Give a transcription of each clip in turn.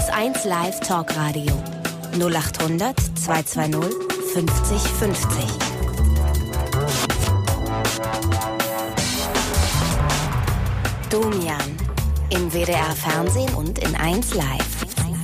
1 Live Talkradio 0800 220 50 50. Domian im WDR Fernsehen und in 1 Live.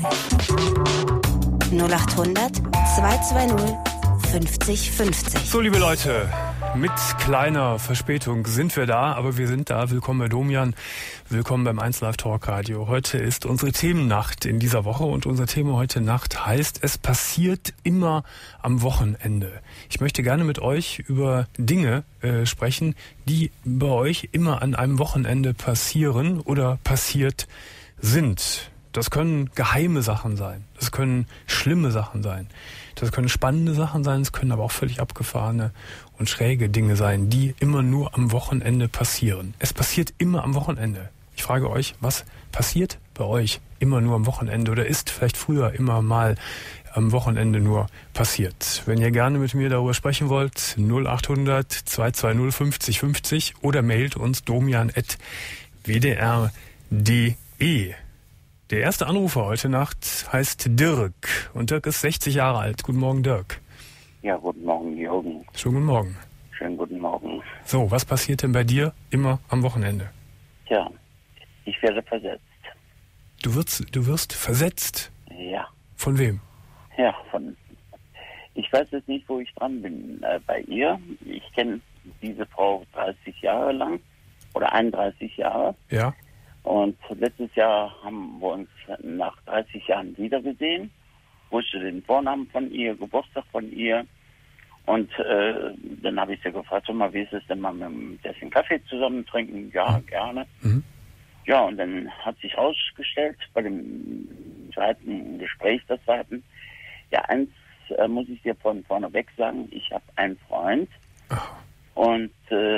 0800 220 50 50. So, liebe Leute, mit kleiner Verspätung sind wir da, aber wir sind da. Willkommen bei Domian, willkommen beim 1 Live Talk Radio. Heute ist unsere Themennacht in dieser Woche und unser Thema heute Nacht heißt, es passiert immer am Wochenende. Ich möchte gerne mit euch über Dinge sprechen, die bei euch immer an einem Wochenende passieren oder passiert sind. Das können geheime Sachen sein, das können schlimme Sachen sein, das können spannende Sachen sein, es können aber auch völlig abgefahrene und schräge Dinge sein, die immer nur am Wochenende passieren. Es passiert immer am Wochenende. Ich frage euch, was passiert bei euch immer nur am Wochenende oder ist vielleicht früher immer mal am Wochenende nur passiert? Wenn ihr gerne mit mir darüber sprechen wollt, 0800 220 50 50 oder mailt uns domian@wdr.de. Der erste Anrufer heute Nacht heißt Dirk und Dirk ist 60 Jahre alt. Guten Morgen, Dirk. Ja, guten Morgen, Jürgen. Schönen guten Morgen. Schönen guten Morgen. So, was passiert denn bei dir immer am Wochenende? Tja, ich werde versetzt. Du wirst versetzt? Ja. Von wem? Ja, ich weiß jetzt nicht, wo ich dran bin bei ihr. Ich kenne diese Frau 30 Jahre lang oder 31 Jahre. Ja. Und letztes Jahr haben wir uns nach 30 Jahren wiedergesehen. Wusste den Vornamen von ihr, Geburtstag von ihr. Und dann habe ich sie gefragt, mal, wie ist es denn mal mit einem Tässchen Kaffee zusammen trinken? Ja, gerne. Mhm. Ja, und dann hat sich herausgestellt, bei dem zweiten Gespräch, das wir hatten, ja, eins muss ich dir von vorneweg sagen, ich habe einen Freund. Ach. Und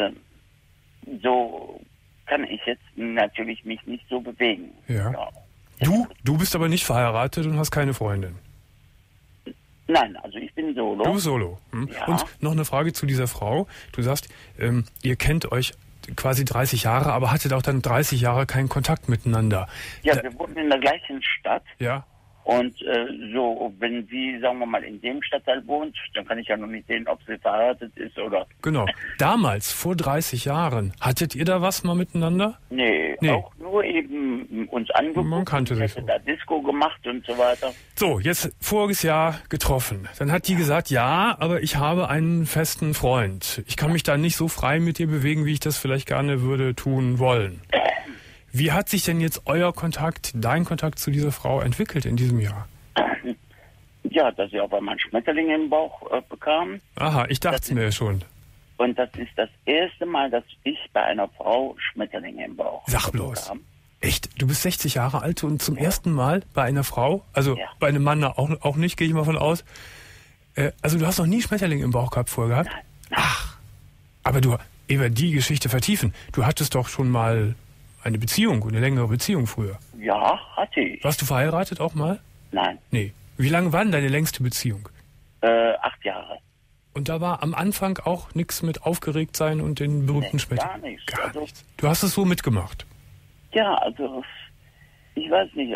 so kann ich jetzt natürlich mich nicht so bewegen. Ja. Ja. Du bist aber nicht verheiratet und hast keine Freundin? Nein, also ich bin solo. Du bist solo. Hm. Ja. Und noch eine Frage zu dieser Frau. Du sagst, ihr kennt euch quasi 30 Jahre, aber hattet auch dann 30 Jahre keinen Kontakt miteinander. Ja, wir wohnen in der gleichen Stadt. Ja. Und so, wenn sie, sagen wir mal, in dem Stadtteil wohnt, dann kann ich ja noch nicht sehen, ob sie verheiratet ist oder... Genau. Damals, vor 30 Jahren, hattet ihr da was mal miteinander? Nee. Auch nur eben uns angeguckt. Man kannte sich so. Da Disco gemacht und so weiter. So, jetzt voriges Jahr getroffen. Dann hat die gesagt, ja, aber ich habe einen festen Freund. Ich kann mich da nicht so frei mit dir bewegen, wie ich das vielleicht gerne würde tun wollen. Wie hat sich denn jetzt dein Kontakt zu dieser Frau entwickelt in diesem Jahr? Ja, dass sie auf einmal einen Schmetterling im Bauch bekam. Aha, ich dachte es mir schon. Und das ist das erste Mal, dass ich bei einer Frau Schmetterlinge im Bauch Sag bloß. Bekam. Echt? Du bist 60 Jahre alt und zum ersten Mal bei einer Frau, also bei einem Mann auch nicht, gehe ich mal von aus. Also du hast noch nie Schmetterlinge im Bauch vorher gehabt? Nein. Ach, aber über die Geschichte vertiefen. Du hattest doch schon mal eine längere Beziehung früher. Ja, hatte ich. Warst du verheiratet auch mal? Nein. Nee. Wie lange war denn deine längste Beziehung? 8 Jahre. Und da war am Anfang auch nichts mit aufgeregt sein und den berühmten Schmetterling? Gar nichts. Gar nichts. Du hast es so mitgemacht? Ja, also ich weiß nicht,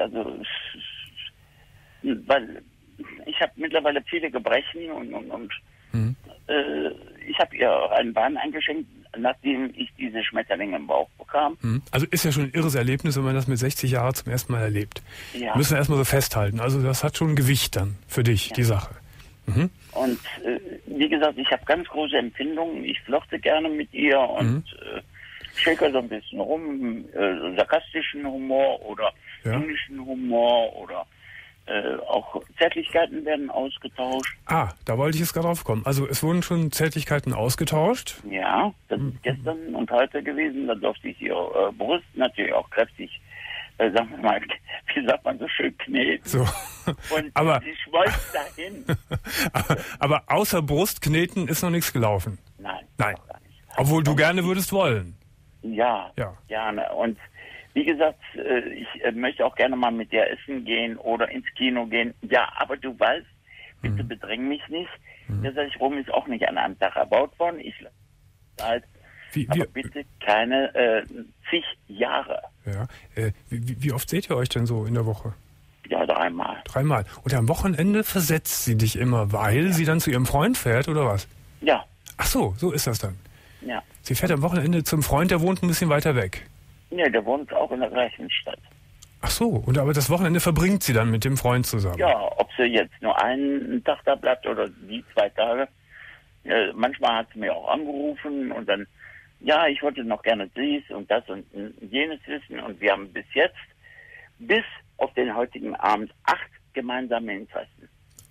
weil ich habe mittlerweile viele Gebrechen und ich habe ihr einen Wein eingeschenkt, nachdem ich diese Schmetterlinge im Bauch bekam. Also ist ja schon ein irres Erlebnis, wenn man das mit 60 Jahren zum ersten Mal erlebt. Ja. Müssen wir erstmal so festhalten. Also das hat schon ein Gewicht dann für dich, die Sache. Mhm. Und wie gesagt, ich habe ganz große Empfindungen. Ich flirte gerne mit ihr und schäker so ein bisschen rum, sarkastischen Humor oder englischen Humor oder auch Zärtlichkeiten werden ausgetauscht. Da wollte ich jetzt gerade drauf kommen. Also es wurden schon Zärtlichkeiten ausgetauscht? Ja, das ist gestern und heute gewesen. Da durfte ich ihre Brust natürlich auch kräftig, sagen wir mal, wie sagt man so schön, kneten. So. Und aber, sie schmolz dahin. aber außer Brustkneten ist noch nichts gelaufen? Nein. Gar nicht. Obwohl du gerne würdest wollen? Ja, gerne. Und wie gesagt, ich möchte auch gerne mal mit dir essen gehen oder ins Kino gehen. Ja, aber du weißt, bitte bedräng mich nicht. Da sage ich, Rom ist auch nicht an einem Tag erbaut worden. Ich halt, aber bitte keine zig Jahre. Ja. Wie oft seht ihr euch denn so in der Woche? Ja, 3-mal. 3-mal. Und am Wochenende versetzt sie dich immer, weil sie dann zu ihrem Freund fährt, oder was? Ja. Ach so, so ist das dann. Ja. Sie fährt am Wochenende zum Freund, der wohnt ein bisschen weiter weg. Ja, der wohnt auch in der gleichen Stadt. Ach so, und aber das Wochenende verbringt sie dann mit dem Freund zusammen? Ja, ob sie jetzt nur einen Tag da bleibt oder die 2 Tage. Manchmal hat sie mir auch angerufen und dann, ja, ich wollte noch gerne dies und das und jenes wissen. Und wir haben bis auf den heutigen Abend 8 gemeinsame Interessen.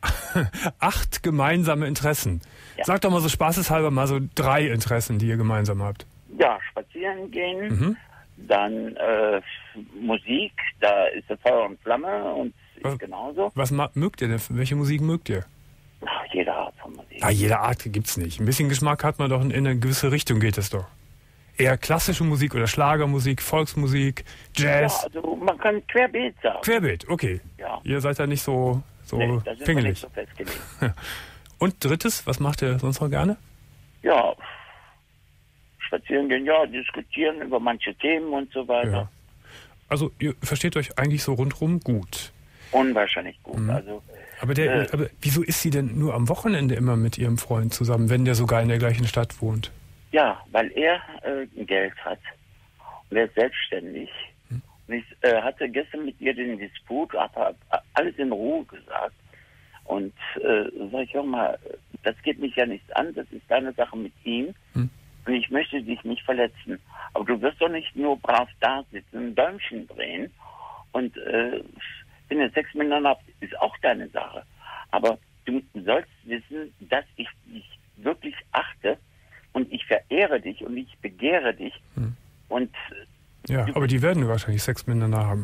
8 gemeinsame Interessen. Ja. Sag doch mal so spaßeshalber mal so 3 Interessen, die ihr gemeinsam habt. Ja, spazieren gehen, dann Musik, da ist das Feuer und Flamme und ich genauso. Was mögt ihr denn? Welche Musik mögt ihr? Ach, jede Art von Musik. Ja, jede Art gibt's nicht. Ein bisschen Geschmack hat man doch, in eine gewisse Richtung geht es doch. Eher klassische Musik oder Schlagermusik, Volksmusik, Jazz? Ja, also man kann querbeet sagen. Querbeet, okay. Ja. Ihr seid da nicht so da sind wir nicht pingelig. so festgelegt. Und drittes, was macht ihr sonst noch gerne? Ja, spazieren gehen, ja, diskutieren über manche Themen und so weiter. Ja. Also ihr versteht euch eigentlich so rundrum gut. Unwahrscheinlich gut. Also, Aber wieso ist sie denn nur am Wochenende immer mit ihrem Freund zusammen, wenn der sogar in der gleichen Stadt wohnt? ja, weil er Geld hat und er ist selbstständig. Und ich hatte gestern mit ihr den Disput, habe alles in Ruhe gesagt. Und sag ich, hör mal, das geht mich ja nichts an, das ist deine Sache mit ihm. Und ich möchte dich nicht verletzen. Aber du wirst doch nicht nur brav da sitzen, ein Däumchen drehen. Und wenn ihr Sex miteinander habt, ist auch deine Sache. Aber du sollst wissen, dass ich dich wirklich achte und ich verehre dich und ich begehre dich. Und ja, aber die werden wahrscheinlich Sex miteinander haben.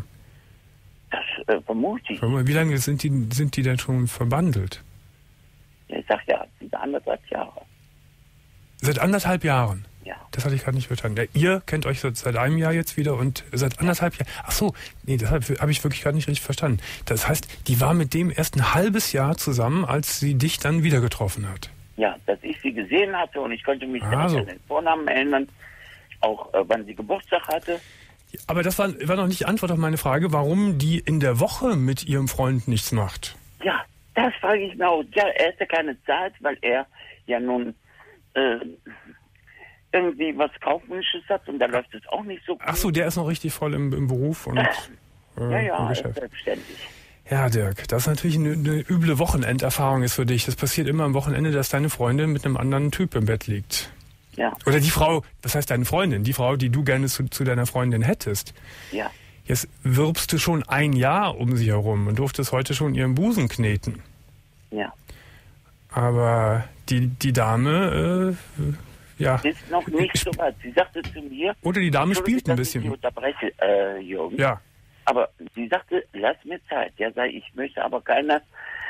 das vermute ich. Wie lange sind die denn schon verbandelt? Ja, ich sag ja, diese 1,5 Jahre. Seit 1,5 Jahren? Ja. Das hatte ich gerade nicht verstanden. Ja, ihr kennt euch seit einem Jahr jetzt wieder und seit 1,5 Jahren. Ach so, nee, das habe ich wirklich gerade nicht richtig verstanden. Das heißt, die war mit dem erst ein halbes Jahr zusammen, als sie dich dann wieder getroffen hat. Ja, dass ich sie gesehen hatte und ich konnte mich direkt so an den Vornamen erinnern, auch wann sie Geburtstag hatte. Aber das war noch nicht die Antwort auf meine Frage, warum die in der Woche mit ihrem Freund nichts macht. Ja, das frage ich mir auch. Ja, er hatte keine Zeit, weil er ja nun irgendwie was Kaufmännisches hat und da läuft es auch nicht so gut. Ach so, der ist noch richtig voll im Beruf und ja, im er ist Geschäft. selbstständig. Ja, Dirk, das ist natürlich eine üble Wochenenderfahrung ist für dich. Das passiert immer am Wochenende, dass deine Freundin mit einem anderen Typ im Bett liegt. Ja. Oder die Frau, das heißt deine Freundin, die Frau, die du gerne zu deiner Freundin hättest. Ja. Jetzt wirbst du schon ein Jahr um sie herum und durftest heute schon ihren Busen kneten. Ja. Aber die Dame, ja. Ist noch nicht so weit. Sie sagte zu mir... Oder die Dame spielt ein bisschen. Ich unterbreche, Jürgen. Ja. Aber sie sagte, lass mir Zeit. Ja, ich möchte aber keine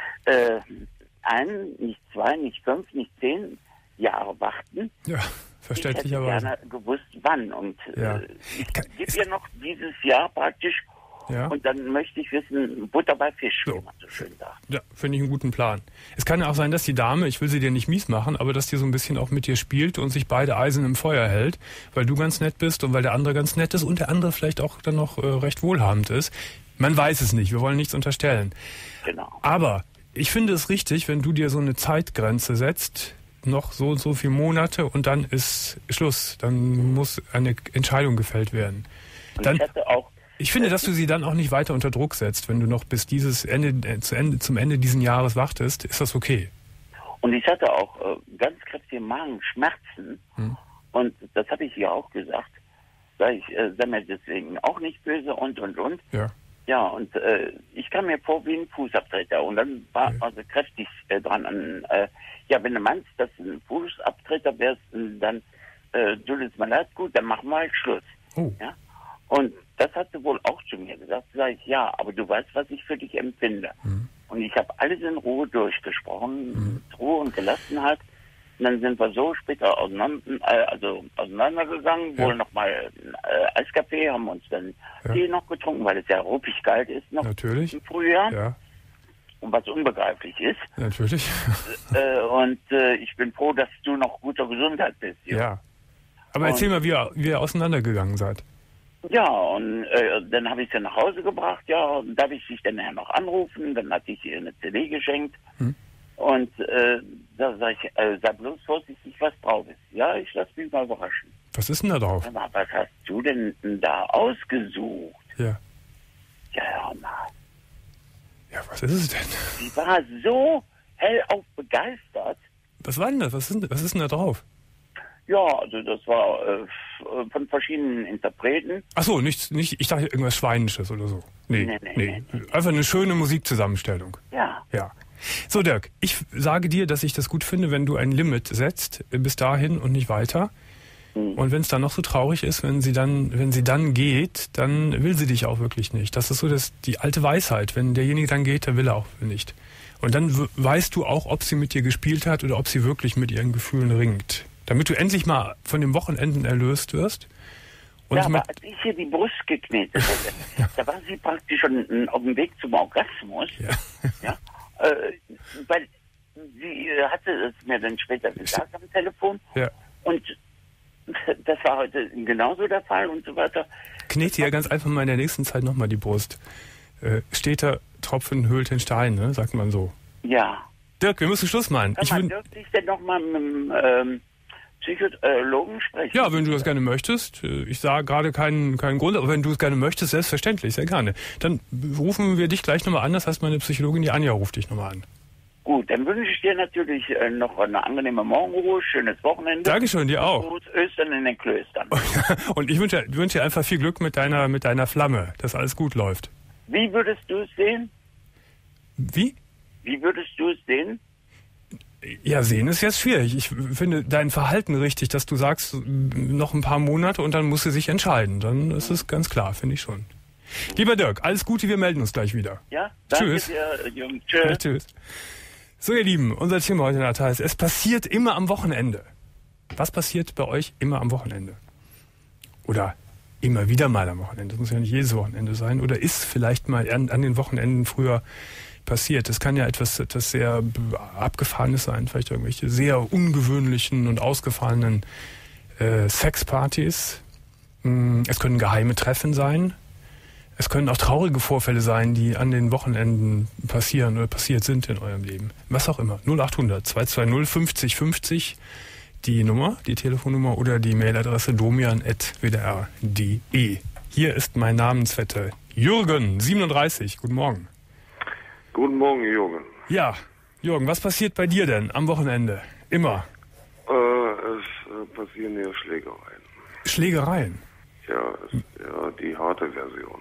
1, nicht 2, nicht 5, nicht 10 Jahre warten. Ja, verständlicherweise. Ich hätte gerne gewusst, wann. Und Ja. ich gebe ihr noch dieses Jahr praktisch. Ja. Und dann möchte ich wissen, Butter bei Fisch, So. wie man so schön sagt. Ja, finde ich einen guten Plan. Es kann ja auch sein, dass die Dame, ich will sie dir nicht mies machen, aber dass die so ein bisschen auch mit dir spielt und sich beide Eisen im Feuer hält, weil du ganz nett bist und weil der andere ganz nett ist und der andere vielleicht auch dann noch recht wohlhabend ist. Man weiß es nicht, wir wollen nichts unterstellen. Genau. Aber ich finde es richtig, wenn du dir so eine Zeitgrenze setzt, noch so und so viele Monate und dann ist Schluss. Dann muss eine Entscheidung gefällt werden. Und Dann, ich hatte auch... ich finde, dass du sie dann auch nicht weiter unter Druck setzt, wenn du noch bis zum Ende dieses Jahres wartest, ist das okay. Und ich hatte auch ganz kräftige Magenschmerzen. Und das habe ich ihr auch gesagt. Sei mir deswegen auch nicht böse und. Ja. Ja, und ich kam mir vor wie ein Fußabtreter. Und dann war also kräftig dran an, ja, wenn du meinst, dass du ein Fußabtreter wärst, dann tut es mir leid, gut, dann machen wir halt Schluss. Oh. Ja? Und das hat sie wohl auch zu mir gesagt. Sag ich, ja, aber du weißt, was ich für dich empfinde. Und ich habe alles in Ruhe durchgesprochen, mit Ruhe und Gelassenheit. Und dann sind wir so später auseinandergegangen, wohl nochmal Eiskaffee, haben uns dann Tee noch getrunken, weil es ja ruppig kalt ist noch Natürlich. im Frühjahr. Ja, Und was unbegreiflich ist. natürlich. Und ich bin froh, dass du noch guter Gesundheit bist. Ja. Aber erzähl mal, wie ihr auseinandergegangen seid. Ja, und dann habe ich sie nach Hause gebracht, ja, und darf ich dich dann noch anrufen? Dann hatte ich ihr eine CD geschenkt. Und da sag ich, sei bloß vorsichtig, was drauf ist. Ja, ich lasse mich mal überraschen. Was ist denn da drauf? Aber was hast du denn da ausgesucht? Ja. Ja, hör mal. Ja, was ist es denn? Sie war so hellauf begeistert. Was war denn das? Was ist denn da drauf? Ja, also das war von verschiedenen Interpreten. Ach so, nicht, ich dachte irgendwas Schweinisches oder so. Nee. Einfach eine schöne Musikzusammenstellung. Ja. Ja. So, Dirk, ich sage dir, dass ich das gut finde, wenn du ein Limit setzt, bis dahin und nicht weiter. Und wenn es dann noch so traurig ist, wenn sie dann geht, dann will sie dich auch wirklich nicht. Das ist so die alte Weisheit. Wenn derjenige dann geht, dann will er auch nicht. Und dann weißt du auch, ob sie mit dir gespielt hat oder ob sie wirklich mit ihren Gefühlen ringt. Damit du endlich mal von den Wochenenden erlöst wirst. Und ja, aber als ich hier die Brust geknetet hätte, da war sie praktisch schon auf dem Weg zum Orgasmus. Ja. Weil sie hatte es mir dann später gesagt am Telefon. Ja. Und das war heute genauso der Fall und so weiter. Knete ja ganz einfach mal in der nächsten Zeit nochmal die Brust. Steter Tropfen höhlt den Stein, ne? Sagt man so. Ja. Dirk, wir müssen Schluss machen. Dürfte ich denn nochmal mit dem Psychologen sprechen? Ja, wenn du das gerne möchtest. Ich sage gerade keinen Grund, aber wenn du es gerne möchtest, selbstverständlich, sehr gerne. Dann rufen wir dich gleich nochmal an. Das heißt, meine Psychologin, die Anja, ruft dich nochmal an. Gut, dann wünsche ich dir natürlich noch eine angenehme Morgenruhe, schönes Wochenende. Dankeschön, dir auch. Gut, Östern in den Klöstern. Und ich wünsche dir einfach viel Glück mit deiner Flamme, dass alles gut läuft. Wie würdest du es sehen? Wie? Wie würdest du es sehen? Ja, sehen ist jetzt schwierig. Ich finde dein Verhalten richtig, dass du sagst, noch ein paar Monate und dann muss sie sich entscheiden. Dann ist es ganz klar, finde ich schon. Lieber Dirk, alles Gute, wir melden uns gleich wieder. Ja, danke Tschüss. dir, Jürgen. Tschüss. Ja, tschüss. So, ihr Lieben, unser Thema heute in der Tat ist, es passiert immer am Wochenende. Was passiert bei euch immer am Wochenende? Oder immer wieder mal am Wochenende? Das muss ja nicht jedes Wochenende sein. Oder ist vielleicht mal an den Wochenenden früher passiert? Das kann ja etwas sehr Abgefahrenes sein. Vielleicht irgendwelche sehr ungewöhnlichen und ausgefallenen Sexpartys. Es können geheime Treffen sein. Es können auch traurige Vorfälle sein, die an den Wochenenden passieren oder passiert sind in eurem Leben. Was auch immer. 0800 220 50 50, die Nummer, die Telefonnummer oder die Mailadresse domian@wdr.de. Hier ist mein Namensvetter Jürgen, 37. Guten Morgen. Guten Morgen, Jürgen. Ja, Jürgen, was passiert bei dir denn am Wochenende? Immer? Es passieren ja Schlägereien. Schlägereien? Ja, die harte Version.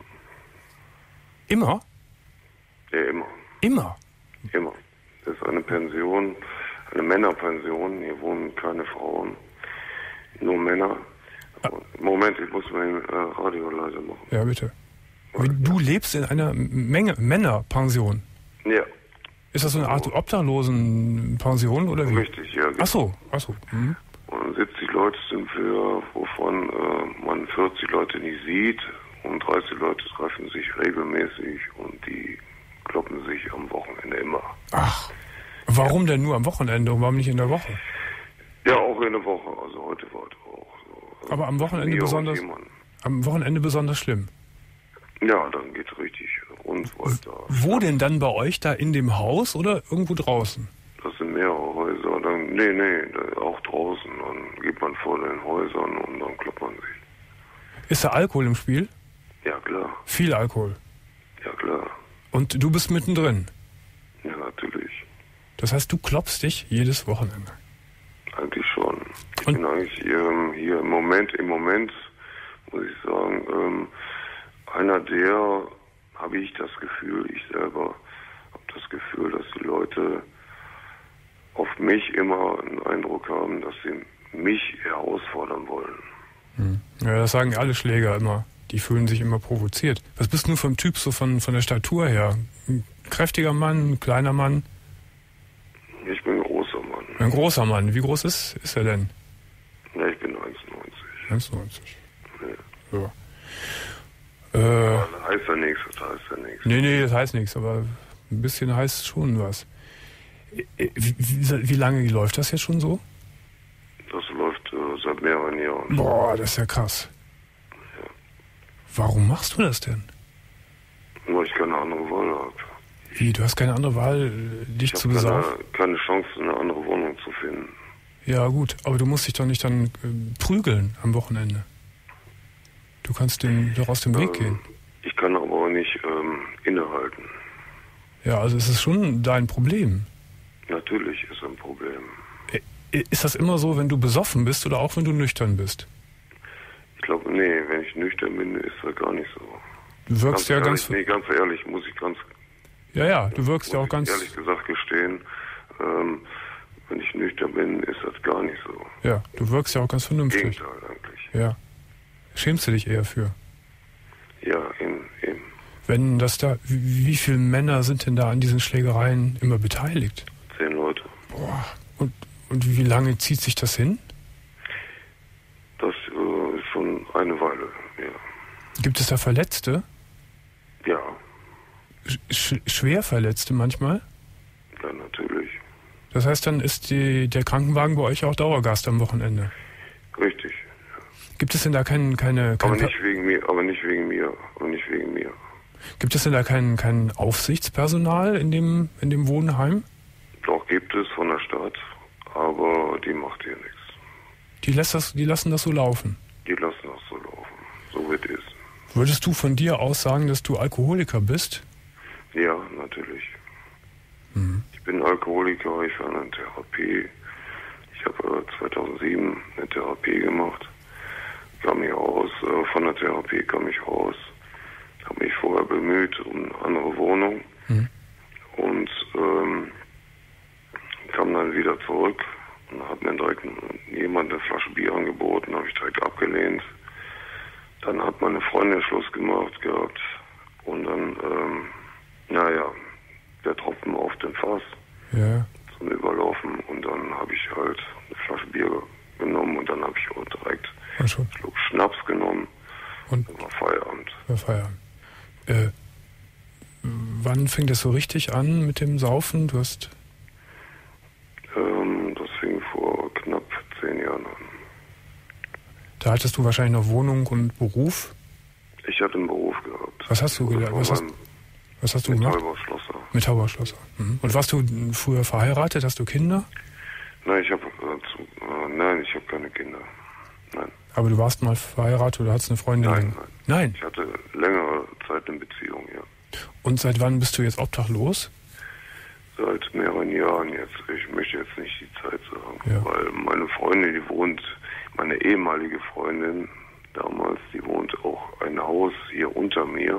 Immer? Ja, immer. Immer? Immer. Das ist eine Pension, eine Männerpension. Hier wohnen keine Frauen, nur Männer. Moment, ich muss mein Radio leise machen. Ja, bitte. Du lebst in einer Männerpension? Ja. Ist das so eine Art Obdachlosenpension oder wie? Richtig, ja. Ach so. Mhm. Und 70 Leute sind wir, wovon man 40 Leute nicht sieht. Und 30 Leute treffen sich regelmäßig und die kloppen sich am Wochenende immer. Ach, warum denn nur am Wochenende und warum nicht in der Woche? Ja, auch in der Woche. Also heute war es auch so. Aber am Wochenende besonders schlimm? Ja, dann geht's richtig rund weiter. Wo denn dann bei euch? Da in dem Haus oder irgendwo draußen? Das sind mehrere Häuser. Auch draußen. Dann geht man vor den Häusern und dann kloppt man sich. Ist da Alkohol im Spiel? Ja, klar. Viel Alkohol? Ja, klar. Und du bist mittendrin? Ja, natürlich. Das heißt, du klopfst dich jedes Wochenende? Eigentlich schon. Ich bin eigentlich hier im Moment, muss ich sagen, einer der, habe ich das Gefühl, ich selber habe das Gefühl, dass die Leute auf mich immer einen Eindruck haben, dass sie mich herausfordern wollen. Ja, das sagen alle Schläger immer. Die fühlen sich immer provoziert. Was bist du für ein Typ so von der Statur her? Ein kräftiger Mann, ein kleiner Mann? Ich bin ein großer Mann. Ein großer Mann. Wie groß ist er denn? Ja, ich bin 1,90. 1,90. Ja. Das heißt ja nichts. Nee, das heißt nichts, aber ein bisschen heißt schon was. Wie lange läuft das jetzt schon so? Das läuft seit mehreren Jahren. Boah, das ist ja krass. Warum machst du das denn? Weil ich keine andere Wahl habe. Wie, du hast keine andere Wahl, dich zu besaufen? Ich habe keine Chance, eine andere Wohnung zu finden. Ja gut, aber du musst dich doch nicht dann prügeln am Wochenende. Du kannst doch aus dem Weg gehen. Ich kann aber auch nicht innehalten. Ja, also es ist schon dein Problem. Natürlich ist ein Problem. Ist das immer so, wenn du besoffen bist oder auch wenn du nüchtern bist? Ich glaube, nee, wenn ich nüchtern bin, ist das gar nicht so. Du wirkst ja ganz... Nee, ganz ehrlich, muss ich ganz... Ja, du wirkst ja auch ganz... ehrlich gesagt gestehen, wenn ich nüchtern bin, ist das gar nicht so. Ja, du wirkst ja auch ganz vernünftig. Im Gegenteil eigentlich. Ja. Schämst du dich eher für? Ja, eben. Wenn das da... Wie viele Männer sind denn da an diesen Schlägereien immer beteiligt? 10 Leute. Boah. Und wie lange zieht sich das hin? Das ist schon eine Weile, ja. Gibt es da Verletzte? Ja. Schwer Verletzte manchmal? Ja, natürlich. Das heißt, dann ist der Krankenwagen bei euch auch Dauergast am Wochenende? Richtig. Ja. Gibt es denn da keine aber nicht wegen mir. Gibt es denn da kein Aufsichtspersonal in dem Wohnheim? Doch, gibt es von der Stadt, aber die macht hier nichts. Die lassen das so laufen? Die lassen das so laufen, so wie es ist. Würdest du von dir aus sagen, dass du Alkoholiker bist? Ja, natürlich. Ich bin Alkoholiker, ich war in einer Therapie. Ich habe 2007 eine Therapie gemacht. Kam ich raus, von der Therapie kam ich raus. Habe mich vorher bemüht um eine andere Wohnung. Und kam dann wieder zurück und hat mir direkt jemand eine Flasche Bier angeboten, habe ich direkt abgelehnt. Dann hat meine Freundin Schluss gemacht gehabt und dann, der Tropfen auf den Fass zum Überlaufen und dann habe ich halt eine Flasche Bier genommen und dann habe ich auch direkt einen Schluck Schnaps genommen und dann war Feierabend. Wann fing das so richtig an mit dem Saufen? Das fing vor knapp 10 Jahren an. Da hattest du wahrscheinlich noch Wohnung und Beruf? Ich hatte einen Beruf gehabt. Was hast du gelernt? Was hast du gemacht? Metallbauschlosser. Metallbauschlosser. Und warst du früher verheiratet? Hast du Kinder? Nein, ich habe keine Kinder. Nein. Aber du warst mal verheiratet oder hattest eine Freundin? Nein. Ich hatte längere Zeit eine Beziehung, ja. Und seit wann bist du jetzt obdachlos? Seit mehreren Jahren jetzt. Ich möchte jetzt nicht die Zeit sagen, weil meine Freundin, meine ehemalige Freundin damals, die wohnt auch ein Haus hier unter mir.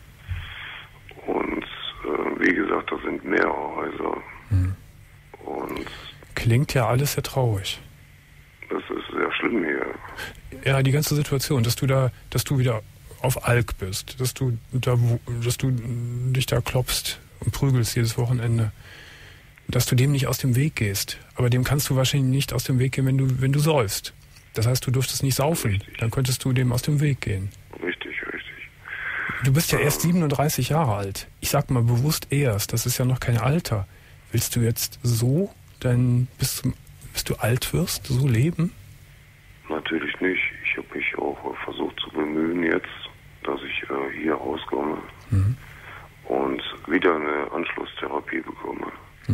Und wie gesagt, das sind mehrere Häuser. Und klingt ja alles sehr traurig. Das ist sehr schlimm hier. Ja, die ganze Situation, dass du wieder auf Alk bist, dass du dich da klopfst und prügelst jedes Wochenende, dass du dem nicht aus dem Weg gehst. Aber dem kannst du wahrscheinlich nicht aus dem Weg gehen, wenn du säufst. Das heißt, du dürftest nicht saufen. Richtig. Dann könntest du dem aus dem Weg gehen. Richtig. Du bist ja erst 37 Jahre alt. Ich sag mal bewusst erst, das ist ja noch kein Alter. Willst du jetzt so bis du alt wirst, so leben? Natürlich nicht. Ich habe mich auch versucht zu bemühen jetzt, dass ich hier rauskomme und wieder eine Anschlusstherapie bekomme.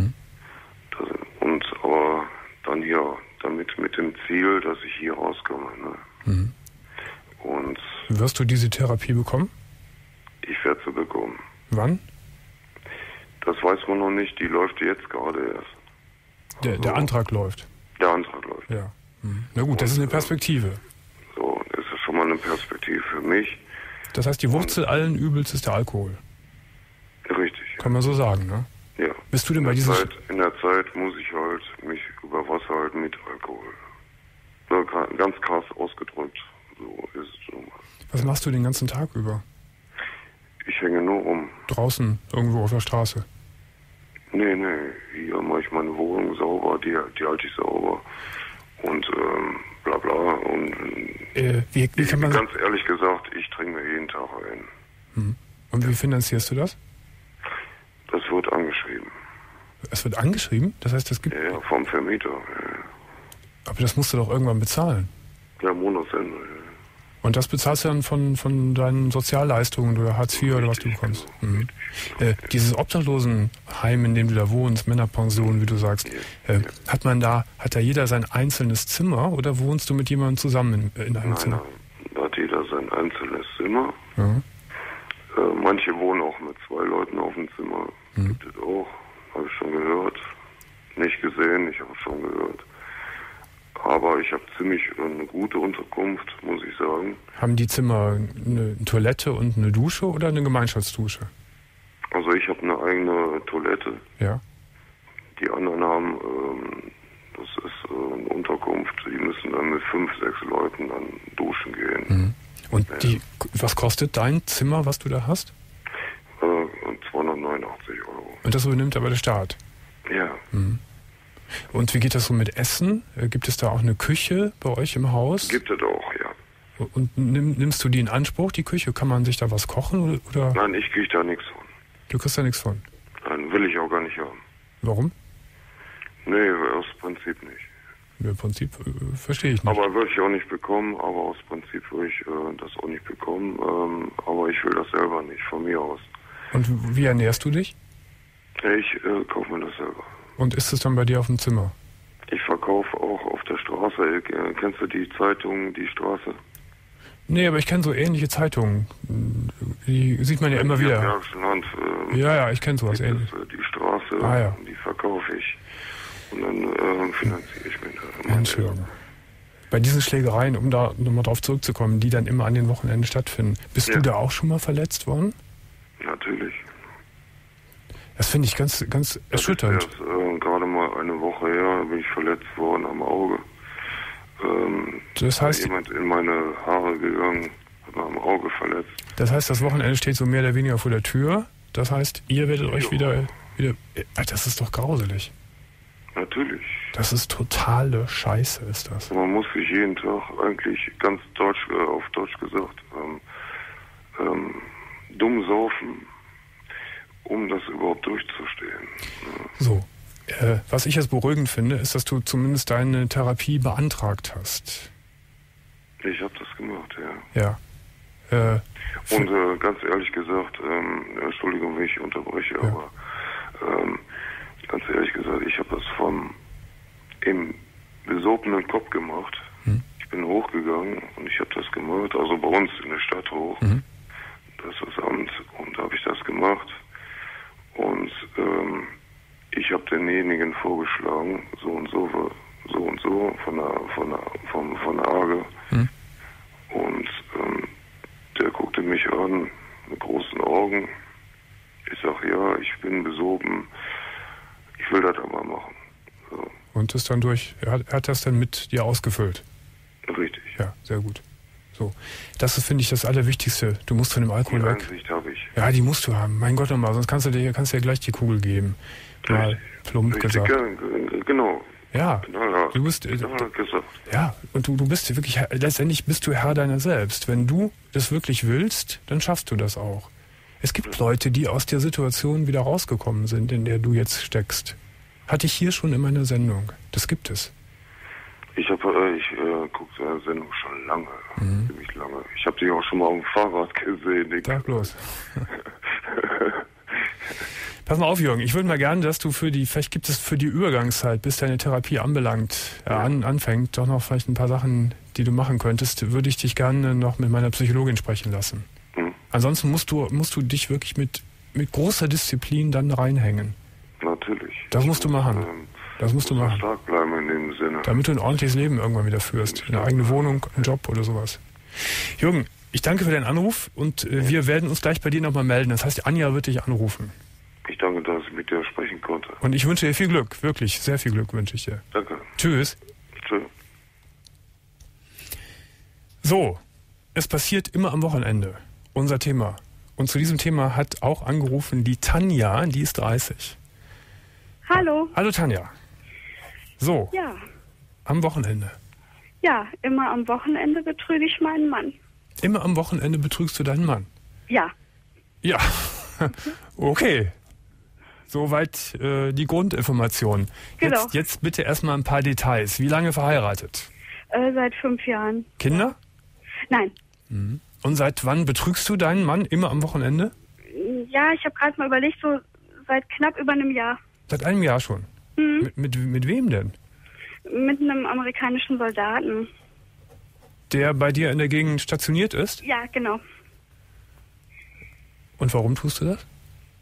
Aber dann mit dem Ziel, dass ich hier rauskomme. Ne? Und wirst du diese Therapie bekommen? Ich werde sie bekommen. Wann? Das weiß man noch nicht. Die läuft jetzt gerade erst. Der Antrag läuft? Der Antrag läuft. Ja. Na gut, das ist eine Perspektive. So, das ist schon mal eine Perspektive für mich. Das heißt, die Wurzel allen Übels ist der Alkohol? Richtig. Kann man so sagen, ne? Ja. Bist du denn bei dieser In der Zeit muss ich halt mich über Wasser halten mit Alkohol. So, ganz krass ausgedrückt. So ist es so. Was machst du den ganzen Tag über? Ich hänge nur rum. Draußen, irgendwo auf der Straße? Nee, hier mache ich meine Wohnung sauber, die halte ich sauber und bla bla. Und wie kann man ganz ehrlich gesagt, ich trinke mir jeden Tag ein. Und wie finanzierst du das? Das wird angeschrieben. Es wird angeschrieben? Das heißt, es gibt... Ja, vom Vermieter. Ja. Aber das musst du doch irgendwann bezahlen. Ja, Monatsende. Und das bezahlst du dann von deinen Sozialleistungen oder Hartz IV oder was du bekommst? Mhm. Dieses Obdachlosenheim, in dem du da wohnst, Männerpension, wie du sagst, hat da jeder sein einzelnes Zimmer oder wohnst du mit jemandem zusammen in einem Zimmer? Nein, da hat jeder sein einzelnes Zimmer. Ja. Manche wohnen auch mit 2 Leuten auf dem Zimmer. Gibt es auch. Habe ich schon gehört. Nicht gesehen, ich habe schon gehört. Aber ich habe ziemlich eine gute Unterkunft, muss ich sagen. Haben die Zimmer eine Toilette und eine Dusche oder eine Gemeinschaftsdusche? Also ich habe eine eigene Toilette. Ja. Die anderen haben, das ist eine Unterkunft, die müssen dann mit 5, 6 Leuten dann duschen gehen. Mhm. Und was kostet dein Zimmer, was du da hast? 289 €. Und das übernimmt aber der Staat? Ja. Mhm. Und wie geht das so mit Essen? Gibt es da auch eine Küche bei euch im Haus? Gibt es auch, ja. Und nimmst du die in Anspruch, die Küche? Kann man sich da was kochen? Oder? Nein, ich kriege da nichts von. Du kriegst da nichts von? Nein, will ich auch gar nicht haben. Warum? Nee, aus Prinzip nicht. Im Prinzip verstehe ich nicht. Aber würde ich auch nicht bekommen, aber aus Prinzip würde ich das auch nicht bekommen. Aber ich will das selber nicht, von mir aus. Und wie ernährst du dich? Ich kaufe mir das selber. Und ist es dann bei dir auf dem Zimmer? Ich verkaufe auch auf der Straße. Kennst du die Zeitung, die Straße? Nee, aber ich kenne so ähnliche Zeitungen. Die sieht man ja immer wieder. Land, ja, ich kenne sowas ähnliches. Die Straße, die verkaufe ich. Und dann finanziere ich mich da. Mensch, Jürgen. Bei diesen Schlägereien, um da nochmal drauf zurückzukommen, die dann immer an den Wochenenden stattfinden, bist du da auch schon mal verletzt worden? Natürlich. Das finde ich ganz, ganz erschütternd. Das ist gerade mal eine Woche her, bin ich verletzt worden am Auge. Das heißt, jemand in meine Haare gegangen, hat mir am Auge verletzt. Das heißt, das Wochenende steht so mehr oder weniger vor der Tür. Das heißt, ihr werdet euch wieder. Das ist doch grauselig. Natürlich. Das ist totale Scheiße, ist das. Man muss sich jeden Tag eigentlich ganz deutsch, auf Deutsch gesagt, dumm saufen, um das überhaupt durchzustehen. So. Was ich jetzt beruhigend finde, ist, dass du zumindest deine Therapie beantragt hast. Ich habe das gemacht, ja. Ja. Und ganz ehrlich gesagt, Entschuldigung, wenn ich unterbreche, ja. Aber ganz ehrlich gesagt, ich habe das im besobenen Kopf gemacht. Ich bin hochgegangen und ich habe das gemacht, also bei uns in der Stadt hoch. Das ist das Amt und da habe ich das gemacht. Und ich habe denjenigen vorgeschlagen, so und so von der AGE. Und der guckte mich an mit großen Augen. Ich sag, ja, ich bin besoben. Ich will das aber machen. So. Und ist dann durch. Er hat das dann mit dir ausgefüllt? Richtig. Ja, sehr gut. So. Das ist, finde ich, das Allerwichtigste. Du musst von dem Alkohol die weg. Einsicht habe ich. Ja, die musst du haben. Mein Gott nochmal, sonst kannst du dir gleich die Kugel geben. Mal plump gesagt. Genau. Ja. Ja. Du bist. Ja, und du bist wirklich, letztendlich bist du Herr deiner selbst. Wenn du das wirklich willst, dann schaffst du das auch. Es gibt Leute, die aus der Situation wieder rausgekommen sind, in der du jetzt steckst. Hatte ich hier schon in meiner Sendung. Das gibt es. Ich gucke seine Sendung schon lange, ziemlich lange. Ich habe dich auch schon mal auf dem Fahrrad gesehen. Sag bloß. Pass mal auf, Jürgen, ich würde mal gerne, dass du vielleicht gibt es für die Übergangszeit, bis deine Therapie anfängt, doch noch vielleicht ein paar Sachen, die du machen könntest, würde ich dich gerne noch mit meiner Psychologin sprechen lassen. Ansonsten musst du dich wirklich mit großer Disziplin dann reinhängen. Natürlich. Das musst du machen. Das musst du machen. Stark bleiben in dem Sinne. Damit du ein ordentliches Leben irgendwann wieder führst. Eine eigene Wohnung, einen Job oder sowas. Jürgen, ich danke für deinen Anruf und wir werden uns gleich bei dir nochmal melden. Das heißt, Anja wird dich anrufen. Ich danke, dass ich mit dir sprechen konnte. Und ich wünsche dir viel Glück. Wirklich, sehr viel Glück wünsche ich dir. Danke. Tschüss. Tschüss. So, es passiert immer am Wochenende. Unser Thema. Und zu diesem Thema hat auch angerufen die Tanja, die ist 30. Hallo. Hallo Tanja. So, Ja. Am Wochenende. Ja, immer am Wochenende betrüge ich meinen Mann. Immer am Wochenende betrügst du deinen Mann? Ja. Ja, okay. Soweit die Grundinformation. Genau. Jetzt bitte erstmal ein paar Details. Wie lange verheiratet? Seit 5 Jahren. Kinder? Nein. Mhm. Und seit wann betrügst du deinen Mann immer am Wochenende? Ja, ich habe gerade mal überlegt, so seit knapp über einem Jahr. Seit einem Jahr schon? Mhm. Mit wem denn? Mit einem amerikanischen Soldaten. Der bei dir in der Gegend stationiert ist? Ja, genau. Und warum tust du das?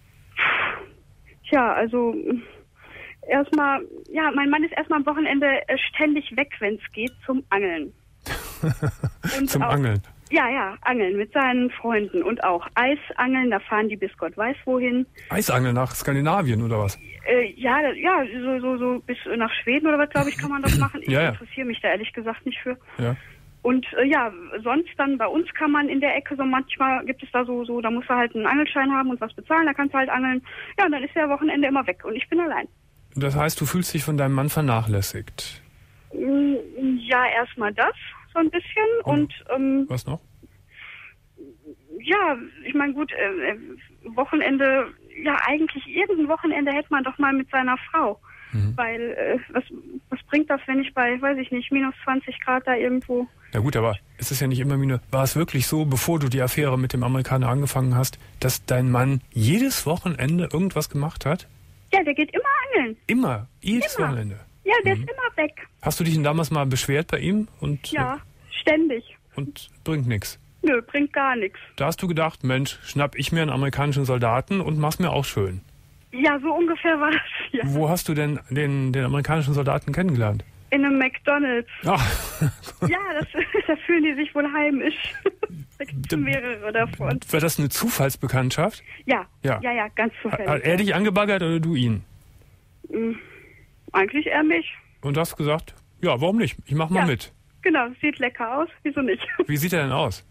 Tja, also erstmal, ja, mein Mann ist erstmal am Wochenende ständig weg, wenn es geht, zum Angeln. Und zum auch, Angeln? Ja, Angeln mit seinen Freunden und auch Eisangeln, da fahren die bis Gott weiß wohin. Eisangeln nach Skandinavien oder was? Ja, so bis nach Schweden oder was, glaube ich, kann man das machen. Ich Ja. interessiere mich da ehrlich gesagt nicht für. Ja. Und ja, sonst dann bei uns kann man in der Ecke so manchmal gibt es da so, da musst du halt einen Angelschein haben und was bezahlen, da kannst du halt angeln. Ja, und dann ist der Wochenende immer weg und ich bin allein. Das heißt, du fühlst dich von deinem Mann vernachlässigt? Ja, erstmal das, so ein bisschen. Und was noch? ja, ich meine, gut, Wochenende, ja, eigentlich irgendein Wochenende hätte man doch mal mit seiner Frau. Mhm. Weil, was bringt das, wenn ich bei, weiß ich nicht, minus 20 Grad da irgendwo... Ja gut, aber es ist ja nicht immer war es wirklich so, bevor du die Affäre mit dem Amerikaner angefangen hast, dass dein Mann jedes Wochenende irgendwas gemacht hat? Ja, der geht immer angeln. Immer? Jedes Wochenende? Ja, der ist immer weg. Hast du dich denn damals mal beschwert bei ihm? Ja, ständig. Und bringt nichts? Nö, bringt gar nichts. Da hast du gedacht, Mensch, schnapp ich mir einen amerikanischen Soldaten und mach's mir auch schön. Ja, so ungefähr war das, ja. Wo hast du denn den amerikanischen Soldaten kennengelernt? In einem McDonald's. Ach. Ja, da fühlen die sich wohl heimisch. Da gibt es mehrere davon. War das eine Zufallsbekanntschaft? Ja, ganz zufällig. Hat er dich angebaggert oder du ihn? Eigentlich eher mich. Und du hast gesagt, ja, warum nicht? Ich mach mal mit. Genau, sieht lecker aus. Wieso nicht? Wie sieht er denn aus?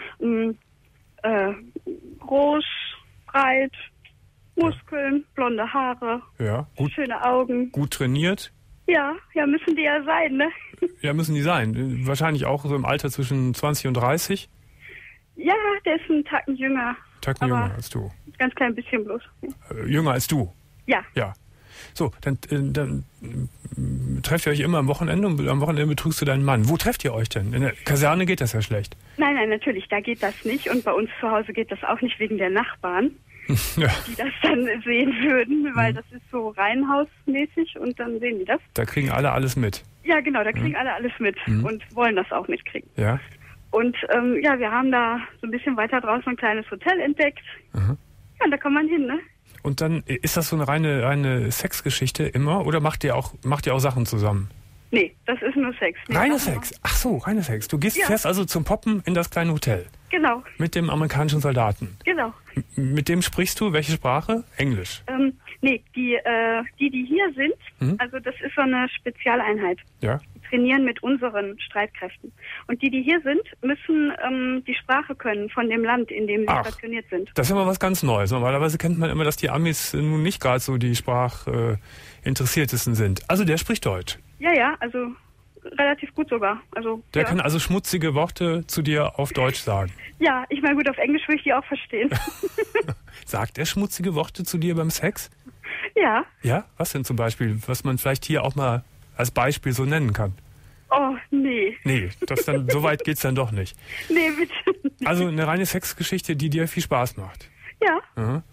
Groß, breit, Muskeln, blonde Haare, ja, gut, schöne Augen. Gut trainiert? Ja, müssen die ja sein, ne? Ja, müssen die sein. Wahrscheinlich auch so im Alter zwischen 20 und 30? Ja, der ist einen Tacken jünger. Tacken jünger als du? Ganz klein bisschen bloß. Jünger als du? Ja. Ja. So, dann trefft ihr euch immer am Wochenende und am Wochenende betrügst du deinen Mann. Wo trefft ihr euch denn? In der Kaserne geht das ja schlecht. Nein, natürlich, da geht das nicht. Und bei uns zu Hause geht das auch nicht wegen der Nachbarn, die das dann sehen würden, weil das ist so reihenhausmäßig und dann sehen die das. Da kriegen alle alles mit. Ja, genau, da kriegen alle alles mit und wollen das auch mitkriegen. Ja. Und wir haben da so ein bisschen weiter draußen ein kleines Hotel entdeckt. Ja, und da kann man hin, ne? Und dann, ist das so eine reine Sexgeschichte immer oder macht ihr auch Sachen zusammen? Nee, das ist nur Sex. Nee, reine Sex? Ach so, reine Sex. Du fährst also zum Poppen in das kleine Hotel. Genau. Mit dem amerikanischen Soldaten. Genau. Mit dem sprichst du welche Sprache? Englisch? Nee, die hier sind, also das ist so eine Spezialeinheit. Ja. Die trainieren mit unseren Streitkräften. Und die hier sind, müssen die Sprache können von dem Land, in dem sie stationiert sind. Das ist immer was ganz Neues. Normalerweise kennt man immer, dass die Amis nun nicht gerade so die Sprachinteressiertesten sind. Also der spricht Deutsch. Ja, also relativ gut sogar. Also, der kann also schmutzige Worte zu dir auf Deutsch sagen. Ja, ich meine, gut, auf Englisch will ich die auch verstehen. Sagt er schmutzige Worte zu dir beim Sex? Ja. Ja? Was denn zum Beispiel? Was man vielleicht hier auch mal als Beispiel so nennen kann? Oh, nee. Nee, so weit geht's dann doch nicht. Nee, bitte nicht. Also eine reine Sexgeschichte, die dir viel Spaß macht. Ja. Aha.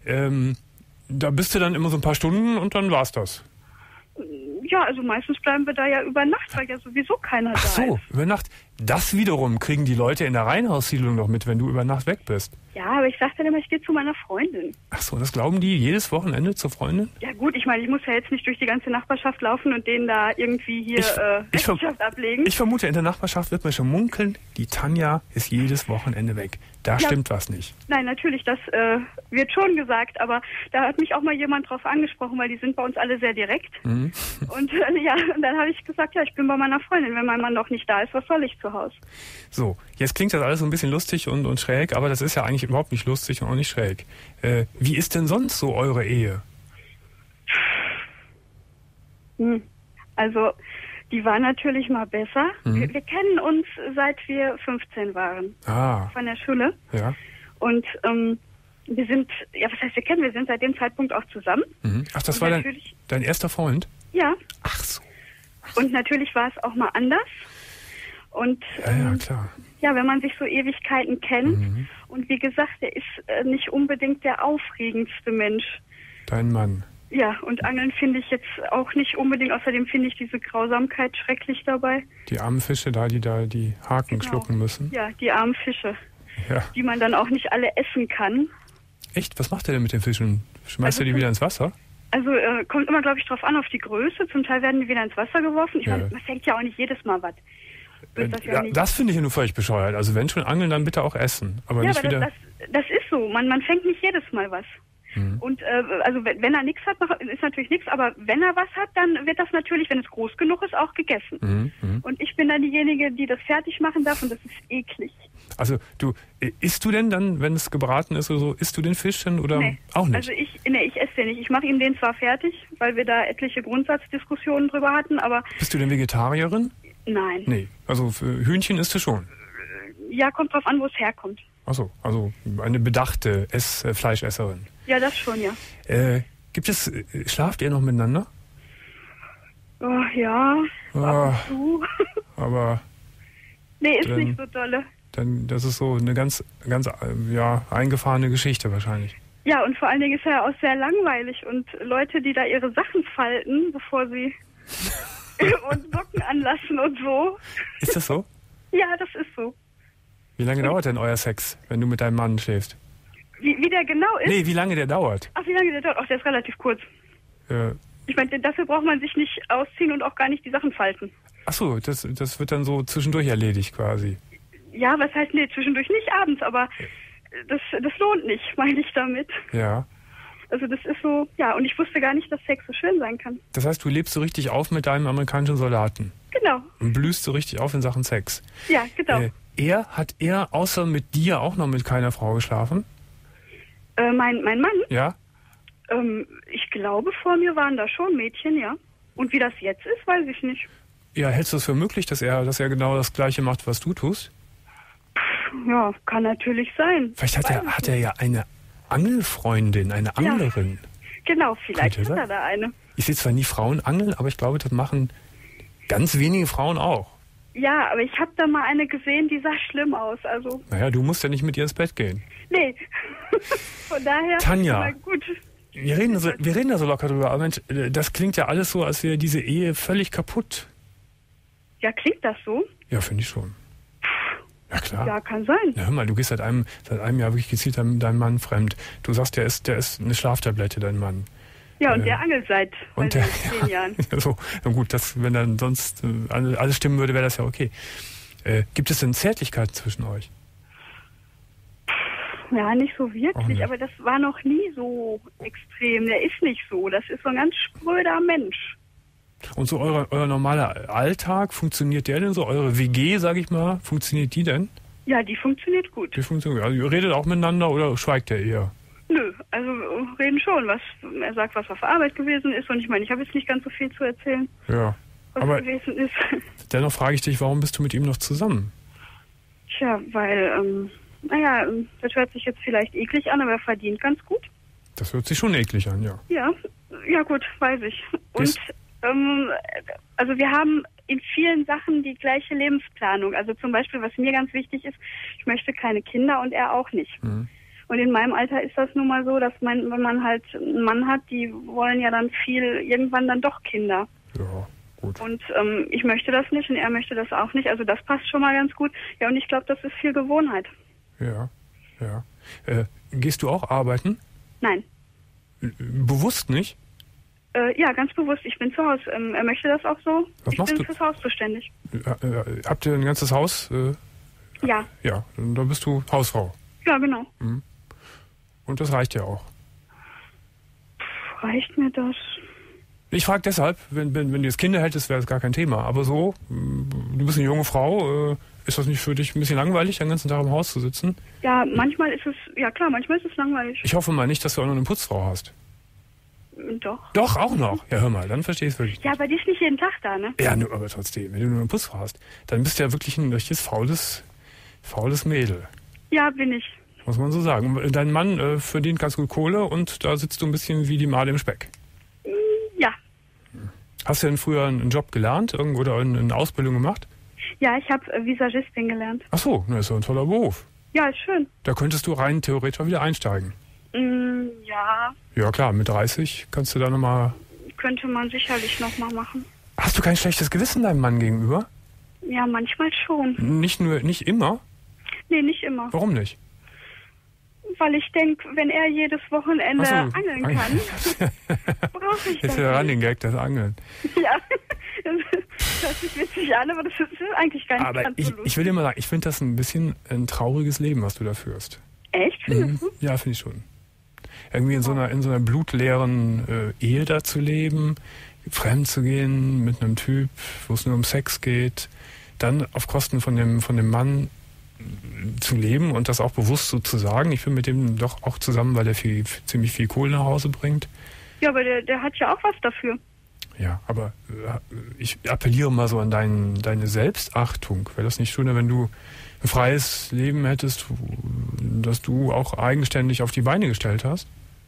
Da bist du dann immer so ein paar Stunden und dann war's das. Ja, also meistens bleiben wir da ja über Nacht, weil ja sowieso keiner da ist. Ach so, über Nacht. Das wiederum kriegen die Leute in der Reihenhaussiedlung noch mit, wenn du über Nacht weg bist. Ja, aber ich sag dann immer, ich gehe zu meiner Freundin. Ach so, das glauben die jedes Wochenende zur Freundin? Ja gut, ich meine, ich muss ja jetzt nicht durch die ganze Nachbarschaft laufen und denen da irgendwie hier Rechenschaft ablegen. Ich vermute, in der Nachbarschaft wird man schon munkeln, die Tanja ist jedes Wochenende weg. Da stimmt was nicht. Nein, natürlich, das wird schon gesagt, aber da hat mich auch mal jemand drauf angesprochen, weil die sind bei uns alle sehr direkt. Und und dann habe ich gesagt, ja, ich bin bei meiner Freundin, wenn mein Mann noch nicht da ist, was soll ich zu Hause? So, jetzt klingt das alles so ein bisschen lustig und schräg, aber das ist ja eigentlich überhaupt nicht lustig und auch nicht schräg. Wie ist denn sonst so eure Ehe? Also, die war natürlich mal besser. Wir kennen uns, seit wir 15 waren. Von der Schule. Ja. Und wir sind, was heißt wir kennen? Wir sind seit dem Zeitpunkt auch zusammen. Ach, das war dein erster Freund? Ja. Ach so. Und natürlich war es auch mal anders. Und ja, klar. Ja, wenn man sich so Ewigkeiten kennt und wie gesagt, er ist nicht unbedingt der aufregendste Mensch. Dein Mann. Ja, und Angeln finde ich jetzt auch nicht unbedingt. Außerdem finde ich diese Grausamkeit schrecklich dabei. Die armen Fische da die Haken schlucken müssen. Ja, die armen Fische, die man dann auch nicht alle essen kann. Echt? Was macht er denn mit den Fischen? Schmeißt er die wieder ins Wasser? Also kommt immer, glaube ich, drauf an, auf die Größe. Zum Teil werden die wieder ins Wasser geworfen. Ich meine, man fängt ja auch nicht jedes Mal was. Das finde ich ja nur völlig bescheuert. Also wenn schon angeln, dann bitte auch essen. Aber nicht aber wieder... Das ist so. Man fängt nicht jedes Mal was. Und also wenn er nichts hat, ist natürlich nichts, aber wenn er was hat, dann wird das natürlich, wenn es groß genug ist, auch gegessen. Und ich bin dann diejenige, die das fertig machen darf und das ist eklig. Also isst du denn dann, wenn es gebraten ist oder so, isst du den Fisch denn oder auch nicht? Also ich esse den nicht. Ich mache ihm den zwar fertig, weil wir da etliche Grundsatzdiskussionen drüber hatten, aber... Bist du denn Vegetarierin? Nein. Nee, also Hühnchen isst du schon? Ja, kommt drauf an, wo es herkommt. Achso, also eine bedachte Fleischesserin. Ja, das schon, ja. Schlaft ihr noch miteinander? Oh, ja, ab und zu. Aber... Nee, ist nicht so dolle. Dann, das ist so eine ganz eingefahrene Geschichte wahrscheinlich. Ja, und vor allen Dingen ist er auch sehr langweilig und Leute, die da ihre Sachen falten, bevor sie und Socken anlassen und so. Ist das so? Ja, das ist so. Wie lange dauert denn euer Sex, wenn du mit deinem Mann schläfst? Wie der genau ist? Nee, wie lange der dauert? Ach, wie lange der dauert? Ach, der ist relativ kurz. Ja. Ich meine, dafür braucht man sich nicht ausziehen und auch gar nicht die Sachen falten. Ach so, das wird dann so zwischendurch erledigt quasi. Ja, was heißt, nee, zwischendurch nicht abends, aber das lohnt nicht, meine ich damit. Ja. Also das ist so, ja, und ich wusste gar nicht, dass Sex so schön sein kann. Das heißt, du lebst so richtig auf mit deinem amerikanischen Soldaten? Genau. Und blühst so richtig auf in Sachen Sex? Ja, genau. Hat er außer mit dir auch noch mit keiner Frau geschlafen? Mein Mann? Ja. Ich glaube, vor mir waren da schon Mädchen, ja. Und wie das jetzt ist, weiß ich nicht. Ja, hältst du es für möglich, dass er genau das Gleiche macht, was du tust? Ja, kann natürlich sein. Vielleicht hat er ja eine Angelfreundin, eine Anglerin. Ja, genau, vielleicht hat er da eine. Ich sehe zwar nie Frauen angeln, aber ich glaube, das machen ganz wenige Frauen auch. Ja, aber ich habe da mal eine gesehen, die sah schlimm aus. Also. Naja, du musst ja nicht mit ihr ins Bett gehen. Nee. Von daher. Tanja, gut. Wir reden da so locker drüber, aber Mensch, das klingt ja alles so, als wäre diese Ehe völlig kaputt. Ja, klingt das so? Ja, finde ich schon. Ja, klar. Ja, kann sein. Ja, hör mal, du gehst seit einem Jahr wirklich gezielt deinem Mann fremd. Du sagst, der ist eine Schlaftablette, dein Mann. Ja, und der angelt seit 10 Jahren. So, na gut, wenn dann sonst alles stimmen würde, wäre das ja okay. Gibt es denn Zärtlichkeiten zwischen euch? Ja, nicht so wirklich, aber das war noch nie so extrem. Der ist nicht so. Das ist so ein ganz spröder Mensch. Und so euer normaler Alltag, funktioniert der denn so? Eure WG, sag ich mal, funktioniert die denn? Ja, die funktioniert gut. Die funktioniert. Also ihr redet auch miteinander oder schweigt er eher? Nö, also reden schon. Er sagt, was auf Arbeit gewesen ist. Und ich meine, ich habe jetzt nicht ganz so viel zu erzählen, ja, was aber gewesen ist. Dennoch frage ich dich, warum bist du mit ihm noch zusammen? Tja, weil, das hört sich jetzt vielleicht eklig an, aber er verdient ganz gut. Das hört sich schon eklig an, ja. Ja gut, weiß ich. Und also wir haben in vielen Sachen die gleiche Lebensplanung. Also zum Beispiel, was mir ganz wichtig ist, ich möchte keine Kinder und er auch nicht. Mhm. Und in meinem Alter ist das nun mal so, dass wenn man halt einen Mann hat, die wollen ja dann irgendwann dann doch Kinder. Ja, gut. Und ich möchte das nicht und er möchte das auch nicht. Also das passt schon mal ganz gut. Ja, und ich glaube, das ist viel Gewohnheit. Ja. Gehst du auch arbeiten? Nein. Bewusst nicht? Ja, ganz bewusst. Ich bin zu Hause. Er möchte das auch so. Was machst du? Ich bin fürs Haus zuständig. Habt ihr ein ganzes Haus? Ja. Ja, da bist du Hausfrau. Ja, genau. Mhm. Und das reicht ja auch. Reicht mir das? Ich frage deshalb, wenn du jetzt Kinder hättest, wäre das gar kein Thema. Aber so, du bist eine junge Frau, ist das nicht für dich ein bisschen langweilig, den ganzen Tag im Haus zu sitzen? Ja, manchmal ist es langweilig. Ich hoffe mal nicht, dass du auch noch eine Putzfrau hast. Doch. Doch, auch noch? Ja, hör mal, dann verstehe ich es wirklich. Ja, aber die ist nicht jeden Tag da, ne? Ja, aber trotzdem, wenn du nur eine Putzfrau hast, dann bist du ja wirklich ein richtiges faules Mädel. Ja, bin ich. Muss man so sagen. Dein Mann verdient ganz gut Kohle und da sitzt du ein bisschen wie die Made im Speck. Ja. Hast du denn früher einen Job gelernt oder eine Ausbildung gemacht? Ja, ich habe Visagistin gelernt. Ach so, das ist ja ein toller Beruf. Ja, ist schön. Da könntest du rein theoretisch wieder einsteigen. Ja. Ja klar, mit 30 kannst du da nochmal... Könnte man sicherlich nochmal machen. Hast du kein schlechtes Gewissen deinem Mann gegenüber? Ja, manchmal schon. Nicht immer? Nee, nicht immer. Warum nicht? Weil ich denke, wenn er jedes Wochenende angeln kann, brauche ich das. Ist ja Running Gag, das Angeln. Ja, das hört sich witzig an, aber das ist eigentlich gar nicht aber ganz so lustig. ich will dir mal sagen, ich finde das ein bisschen ein trauriges Leben, was du da führst. Echt? Findest du? Ja, finde ich schon. Irgendwie in so einer blutleeren Ehe da zu leben, fremd zu gehen mit einem Typ, wo es nur um Sex geht, dann auf Kosten von dem Mann zu leben und das auch bewusst so zu sagen. Ich bin mit dem doch auch zusammen, weil der ziemlich viel Kohle nach Hause bringt. Ja, aber der hat ja auch was dafür. Ja, aber ich appelliere mal so an deine Selbstachtung. Wäre das nicht schöner, wenn du ein freies Leben hättest, das du auch eigenständig auf die Beine gestellt hast?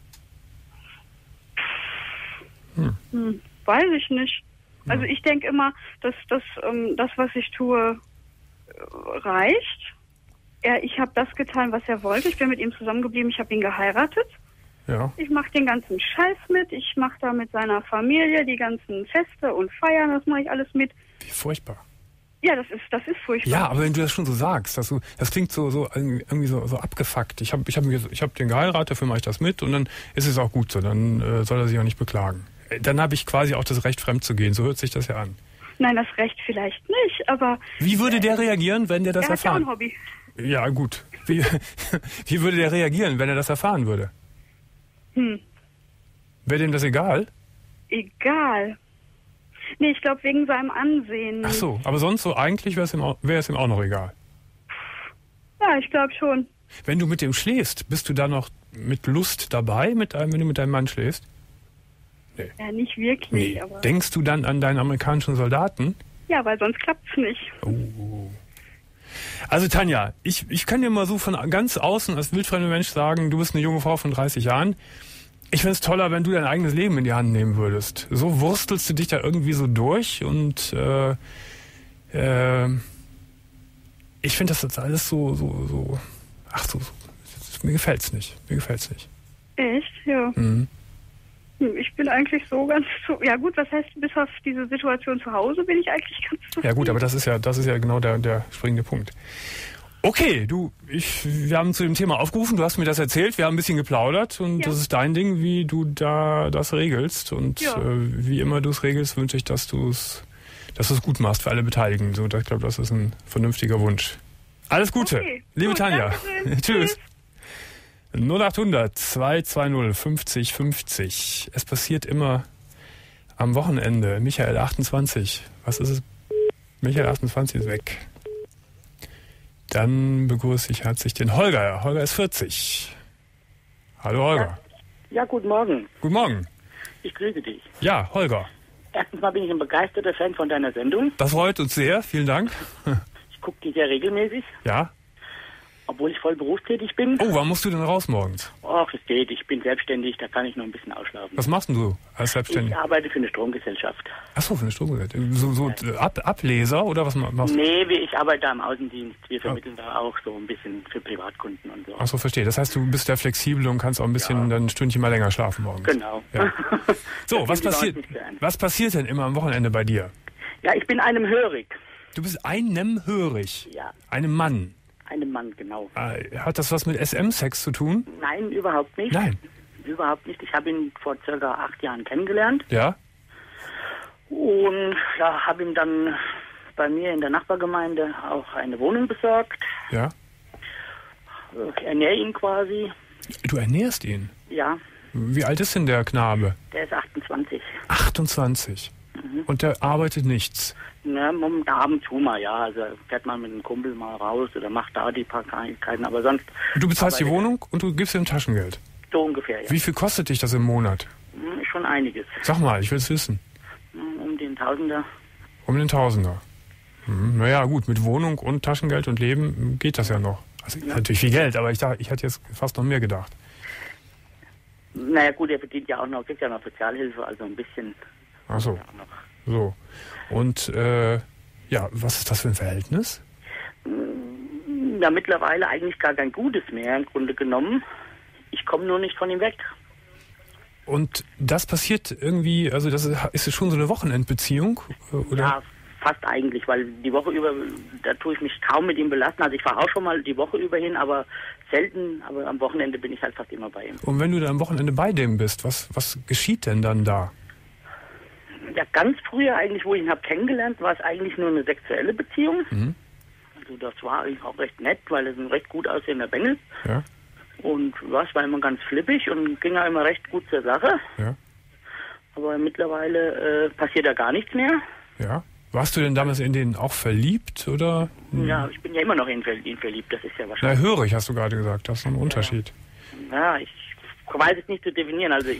Weiß ich nicht. Also ich denke immer, dass das, was ich tue, reicht. Ich habe das getan, was er wollte. Ich bin mit ihm zusammengeblieben. Ich habe ihn geheiratet. Ja. Ich mache den ganzen Scheiß mit. Ich mache da mit seiner Familie die ganzen Feste und Feiern. Das mache ich alles mit. Wie furchtbar. Ja, das ist furchtbar. Ja, aber wenn du das schon so sagst, das klingt so irgendwie so abgefuckt. Ich hab den geheiratet, dafür mache ich das mit und dann ist es auch gut so. Dann soll er sich auch nicht beklagen. Dann habe ich quasi auch das Recht, fremd zu gehen. So hört sich das ja an. Nein, das Recht vielleicht nicht, aber... Wie würde der reagieren, wenn der das erfahren? Er hat ja auch ein Hobby. Ja, gut. Wie würde der reagieren, wenn er das erfahren würde? Wäre dem das egal? Egal. Nee, ich glaube wegen seinem Ansehen. Ach so, aber sonst so eigentlich wäre es ihm auch noch egal. Ja, ich glaube schon. Wenn du mit dem schläfst, bist du da noch mit Lust dabei, wenn du mit deinem Mann schläfst? Nee. Ja, nicht wirklich. Nee. Aber Denkst du dann an deinen amerikanischen Soldaten? Ja, weil sonst klappt's nicht. Oh. Also Tanja, ich kann dir mal so von ganz außen als wildfremder Mensch sagen, du bist eine junge Frau von 30 Jahren. Ich find's toller, wenn du dein eigenes Leben in die Hand nehmen würdest. So wurstelst du dich da irgendwie so durch und ich finde das jetzt alles so. Mir gefällt's nicht. Echt? Ja. Mhm. Ich bin eigentlich so ganz... Ja gut, was heißt, bis auf diese Situation zu Hause bin ich eigentlich ganz zufrieden. Ja gut, aber das ist ja genau der springende Punkt. Okay, wir haben zu dem Thema aufgerufen, du hast mir das erzählt, wir haben ein bisschen geplaudert und das ist dein Ding, wie du da das regelst. Und wie immer du es regelst, wünsche ich, dass du es gut machst für alle Beteiligten. So, ich glaube, das ist ein vernünftiger Wunsch. Alles Gute, liebe Tanja. Tschüss. 0800 220 50 50. Es passiert immer am Wochenende. Michael 28. Was ist es? Michael 28 ist weg. Dann begrüße ich herzlich den Holger. Holger ist 40. Hallo Holger. Ja, guten Morgen. Guten Morgen. Ich grüße dich. Ja, Holger. Erstens mal bin ich ein begeisterter Fan von deiner Sendung. Das freut uns sehr. Vielen Dank. Ich gucke die sehr regelmäßig. Ja. Obwohl ich voll berufstätig bin. Oh, wann musst du denn raus morgens? Ach, es geht. Ich bin selbstständig, da kann ich noch ein bisschen ausschlafen. Was machst denn du als Selbstständig? Ich arbeite für eine Stromgesellschaft. Ach so, für eine Stromgesellschaft. Ableser oder was machst du? Nee, ich arbeite da im Außendienst. Wir vermitteln da auch so ein bisschen für Privatkunden und so. Ach so, verstehe. Das heißt, du bist ja flexibel und kannst auch ein bisschen dann ein Stündchen mal länger schlafen morgens. Genau. Ja. So, was passiert denn immer am Wochenende bei dir? Ja, ich bin einem hörig. Du bist einem hörig? Ja. Einem Mann? Einem Mann, genau. Hat das was mit SM-Sex zu tun? Nein, überhaupt nicht. Nein. Überhaupt nicht. Ich habe ihn vor circa 8 Jahren kennengelernt. Ja. Und habe ihm dann bei mir in der Nachbargemeinde auch eine Wohnung besorgt. Ja. Ich ernähre ihn quasi. Du ernährst ihn? Ja. Wie alt ist denn der Knabe? Der ist 28. 28? Und der arbeitet nichts? Ja, ab und zu mal, ja. Also fährt man mit einem Kumpel mal raus oder macht da die paar Kleinigkeiten, aber sonst... Du bezahlst die Wohnung und du gibst ihm Taschengeld? So ungefähr, ja. Wie viel kostet dich das im Monat? Schon einiges. Sag mal, ich will es wissen. Um den Tausender. Um den Tausender. Naja, gut, mit Wohnung und Taschengeld und Leben geht das ja noch. Also natürlich viel Geld, aber ich hätte jetzt fast noch mehr gedacht. Naja gut, er verdient ja auch noch, kriegt ja noch Sozialhilfe, also ein bisschen. Ach so. So. Und Ja, was ist das für ein Verhältnis? Ja, mittlerweile eigentlich gar kein Gutes mehr im Grunde genommen. Ich komme nur nicht von ihm weg. Und das passiert irgendwie, also das ist schon so eine Wochenendbeziehung, oder? Ja, fast eigentlich, weil die Woche über, da tue ich mich kaum mit ihm belasten. Also ich fahre auch schon mal die Woche über hin, aber selten, aber am Wochenende bin ich halt fast immer bei ihm. Und wenn du dann am Wochenende bei dem bist, was geschieht denn dann da? Ja, ganz früher eigentlich, wo ich ihn habe kennengelernt, war es eigentlich nur eine sexuelle Beziehung. Mhm. Also das war eigentlich auch recht nett, weil er ist ein recht gut aussehender Bengel. Ja. Und ja, es war immer ganz flippig und ging ja immer recht gut zur Sache. Ja. Aber mittlerweile passiert da gar nichts mehr. Ja. Warst du denn damals in den auch verliebt, oder? Ja, ich bin ja immer noch in ihn verliebt, das ist ja Na, wahrscheinlich. hörig, hast du gerade gesagt, das ist ein Unterschied. Ja, ich weiß es nicht zu definieren, also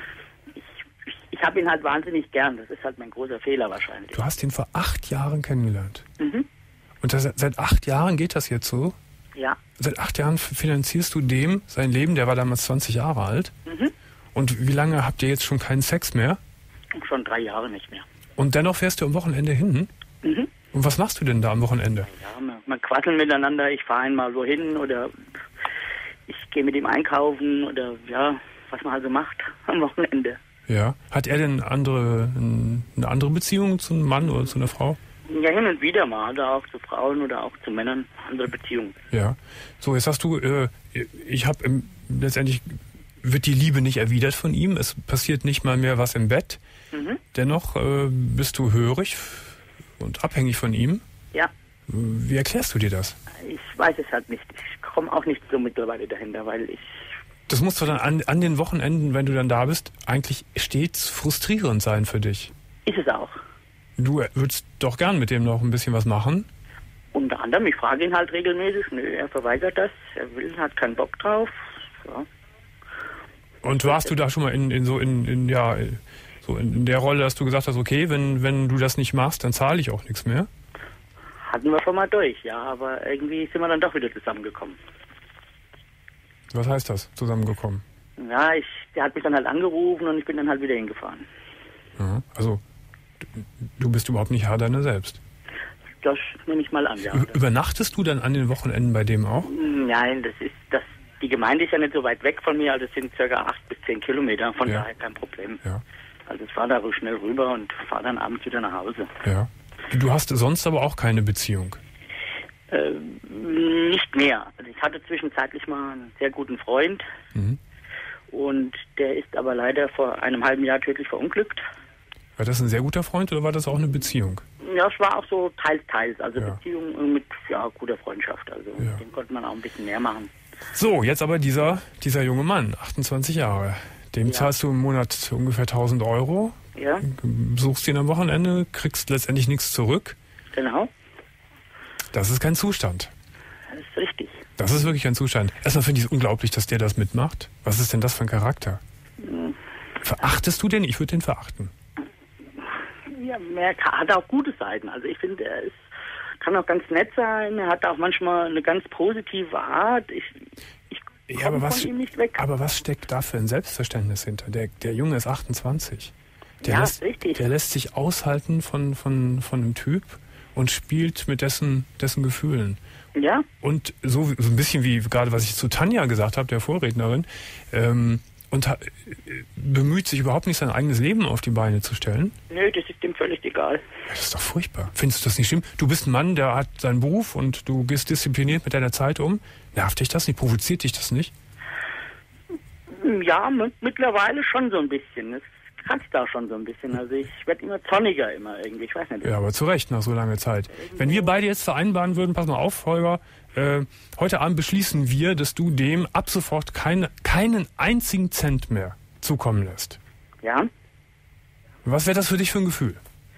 ich habe ihn halt wahnsinnig gern, das ist halt mein großer Fehler wahrscheinlich. Du hast ihn vor 8 Jahren kennengelernt. Mhm. Und seit 8 Jahren geht das jetzt so? Ja. Seit 8 Jahren finanzierst du dem sein Leben, der war damals 20 Jahre alt. Mhm. Und wie lange habt ihr jetzt schon keinen Sex mehr? Schon 3 Jahre nicht mehr. Und dennoch fährst du am Wochenende hin? Mhm. Und was machst du denn da am Wochenende? Ja, man quasseln miteinander, ich fahre einmal wohin oder ich gehe mit ihm einkaufen oder ja, was man also macht am Wochenende. Ja. Hat er denn eine andere Beziehung zu einem Mann oder zu einer Frau? Ja, hin und wieder mal, oder auch zu Frauen oder auch zu Männern, andere Beziehungen. Ja. So, jetzt hast du, ich habe letztendlich wird die Liebe nicht erwidert von ihm. Es passiert nicht mal mehr was im Bett. Mhm. Dennoch bist du hörig und abhängig von ihm. Ja. Wie erklärst du dir das? Ich weiß es halt nicht. Ich komme auch nicht so mittlerweile dahinter, weil ich... Das muss doch dann an den Wochenenden, wenn du dann da bist, eigentlich stets frustrierend sein für dich. Ist es auch. Du würdest doch gern mit dem noch ein bisschen was machen. Unter anderem, ich frage ihn halt regelmäßig. Nö, er verweigert das. Er will, hat keinen Bock drauf. Ja. Und warst du da schon mal in der Rolle, dass du gesagt hast, okay, wenn du das nicht machst, dann zahle ich auch nichts mehr? Hatten wir schon mal durch, ja, aber irgendwie sind wir dann doch wieder zusammengekommen. Was heißt das, zusammengekommen? Ja, der hat mich dann halt angerufen und ich bin dann halt wieder hingefahren. Ja, also, du bist überhaupt nicht Herr deiner selbst. Das nehme ich mal an, ja. Übernachtest du dann an den Wochenenden bei dem auch? Nein, die Gemeinde ist ja nicht so weit weg von mir, also es sind ca. 8 bis 10 Kilometer, von daher kein Problem. Ja. Also ich fahre da schnell rüber und fahre dann abends wieder nach Hause. Ja. Du hast sonst aber auch keine Beziehung? Nicht mehr. Also ich hatte zwischenzeitlich mal einen sehr guten Freund und der ist aber leider vor einem halben Jahr tödlich verunglückt. War das ein sehr guter Freund oder war das auch eine Beziehung? Ja, es war auch so teils. Also ja. Beziehung mit guter Freundschaft. Also ja. mit dem konnte man auch ein bisschen mehr machen. So, jetzt aber dieser junge Mann, 28 Jahre. Dem zahlst du im Monat ungefähr 1.000 Euro. Ja. Suchst ihn am Wochenende, kriegst letztendlich nichts zurück. Genau. Das ist kein Zustand. Das ist richtig. Das ist wirklich ein Zustand. Erstmal finde ich es unglaublich, dass der das mitmacht. Was ist denn das für ein Charakter? Verachtest du den? Ich würde den verachten. Ja, er hat auch gute Seiten. Also ich finde, kann auch ganz nett sein. Er hat auch manchmal eine ganz positive Art. Ich komme von ihm nicht weg. Aber was steckt da für ein Selbstverständnis hinter? Der Junge ist 28. Der lässt sich aushalten von einem Typ und spielt mit dessen Gefühlen. Ja. Und so ein bisschen wie gerade, was ich zu Tanja gesagt habe, der Vorrednerin, bemüht sich überhaupt nicht, sein eigenes Leben auf die Beine zu stellen. Nö, das ist ihm völlig egal. Das ist doch furchtbar. Findest du das nicht schlimm? Du bist ein Mann, der hat seinen Beruf und du gehst diszipliniert mit deiner Zeit um. Nervt dich das nicht? Provoziert dich das nicht? Ja, mittlerweile schon so ein bisschen. Es kratzt auch schon so ein bisschen. Also ich werde immer zorniger irgendwie. Ich weiß nicht. Ja, aber zu Recht nach so langer Zeit. Wenn wir beide jetzt vereinbaren würden, pass mal auf, Holger, heute Abend beschließen wir, dass du dem ab sofort keinen einzigen Cent mehr zukommen lässt. Ja. Was wäre das für dich für ein Gefühl?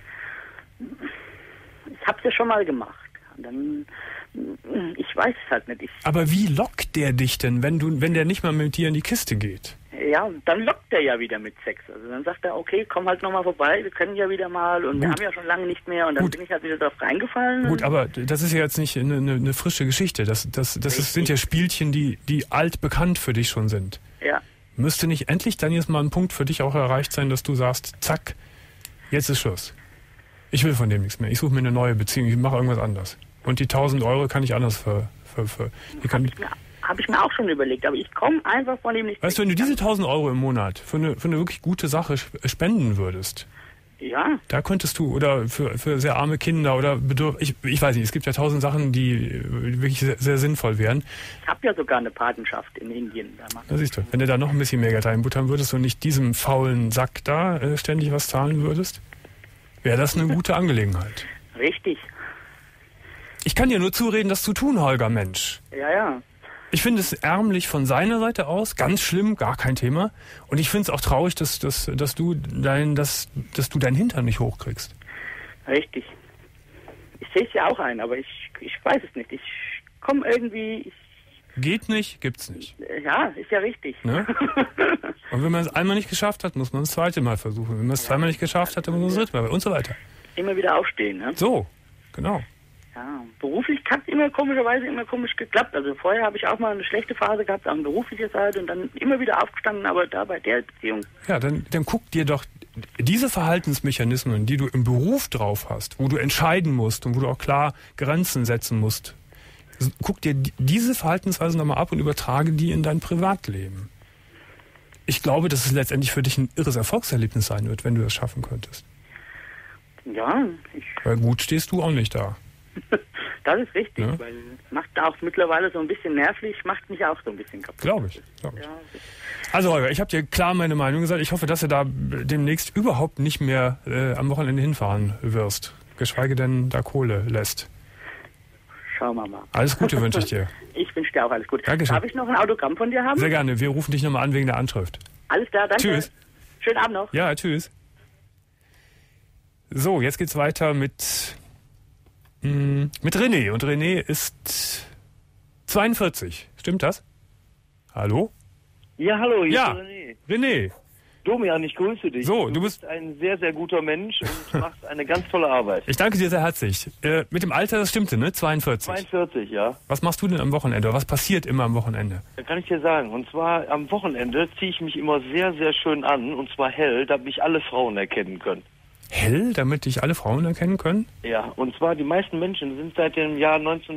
Ich habe es ja schon mal gemacht. Und dann, ich weiß es halt nicht. Aber wie lockt der dich denn, wenn der nicht mal mit dir in die Kiste geht? Ja, dann lockt er ja wieder mit Sex. Also dann sagt er, okay, komm halt nochmal vorbei, wir können ja wieder mal und wir haben ja schon lange nicht mehr und dann bin ich halt wieder drauf reingefallen. Gut, aber das ist ja jetzt nicht eine frische Geschichte. Das sind ja Spielchen, die altbekannt für dich schon sind. Ja. Müsste nicht endlich dann jetzt mal ein Punkt für dich auch erreicht sein, dass du sagst, zack, jetzt ist Schluss? Ich will von dem nichts mehr. Ich suche mir eine neue Beziehung. Ich mache irgendwas anderes. Und die 1.000 Euro kann ich anders Habe ich mir auch schon überlegt, aber ich komme einfach von dem nicht. Weißt du, wenn du diese 1.000 Euro im Monat für eine wirklich gute Sache spenden würdest, ja. Da könntest du, oder für sehr arme Kinder oder ich weiß nicht, es gibt ja 1.000 Sachen, die wirklich sehr, sehr sinnvoll wären. Ich habe ja sogar eine Patenschaft in Indien. Da siehst du, wenn du da noch ein bisschen mehr Geld reinbuttern würdest und nicht diesem faulen Sack da ständig was zahlen würdest, wäre das eine gute Angelegenheit. Richtig. Ich kann dir nur zureden, das zu tun, Holger, Mensch. Ja. Ich finde es ärmlich von seiner Seite aus, ganz schlimm, gar kein Thema. Und ich finde es auch traurig, dass du deinen Hintern nicht hochkriegst. Richtig. Ich sehe es ja auch ein, aber ich weiß es nicht. Ich komme irgendwie... Geht nicht, gibt's nicht. Ja, ist ja richtig. Ne? Und wenn man es einmal nicht geschafft hat, muss man es das zweite Mal versuchen. Wenn man es zweimal nicht geschafft hat, dann muss man das dritte Mal und so weiter. Immer wieder aufstehen, ne? So, genau. Ja, beruflich hat es immer komisch geklappt. Also vorher habe ich auch mal eine schlechte Phase gehabt, an beruflicher Seite und dann immer wieder aufgestanden, aber da bei der Beziehung... Ja, dann guck dir doch diese Verhaltensmechanismen, die du im Beruf drauf hast, wo du entscheiden musst und wo du auch klar Grenzen setzen musst, guck dir diese Verhaltensweisen nochmal ab und übertrage die in dein Privatleben. Ich glaube, dass es letztendlich für dich ein irres Erfolgserlebnis sein wird, wenn du das schaffen könntest. Ja, Weil gut stehst du auch nicht da. Das ist richtig, ja? Weil macht auch mittlerweile so ein bisschen nervlich, macht mich auch so ein bisschen kaputt. Glaube ich. Ja, also Holger, ich habe dir klar meine Meinung gesagt. Ich hoffe, dass du da demnächst überhaupt nicht mehr am Wochenende hinfahren wirst. Geschweige denn da Kohle lässt. Schauen wir mal. Alles Gute wünsche ich dir. Ich wünsche dir auch alles Gute. Dankeschön. Darf ich noch ein Autogramm von dir haben? Sehr gerne. Wir rufen dich nochmal an wegen der Anschrift. Alles klar, danke. Tschüss. Schönen Abend noch. Ja, tschüss. So, jetzt geht's weiter mit René. Und René ist 42. Stimmt das? Hallo? Ja, hallo, hier Ja, ist René. Domian, ich grüße dich. So, du bist ein sehr, sehr guter Mensch und machst eine ganz tolle Arbeit. Ich danke dir sehr herzlich. Mit dem Alter, das stimmte, ne? 42. 42, ja. Was machst du denn am Wochenende? Was passiert immer am Wochenende? Da kann ich dir sagen. Und zwar am Wochenende ziehe ich mich immer sehr, sehr schön an. Und zwar hell, damit mich alle Frauen erkennen können. Hell, damit dich alle Frauen erkennen können? Ja, und zwar die meisten Menschen sind seit dem Jahr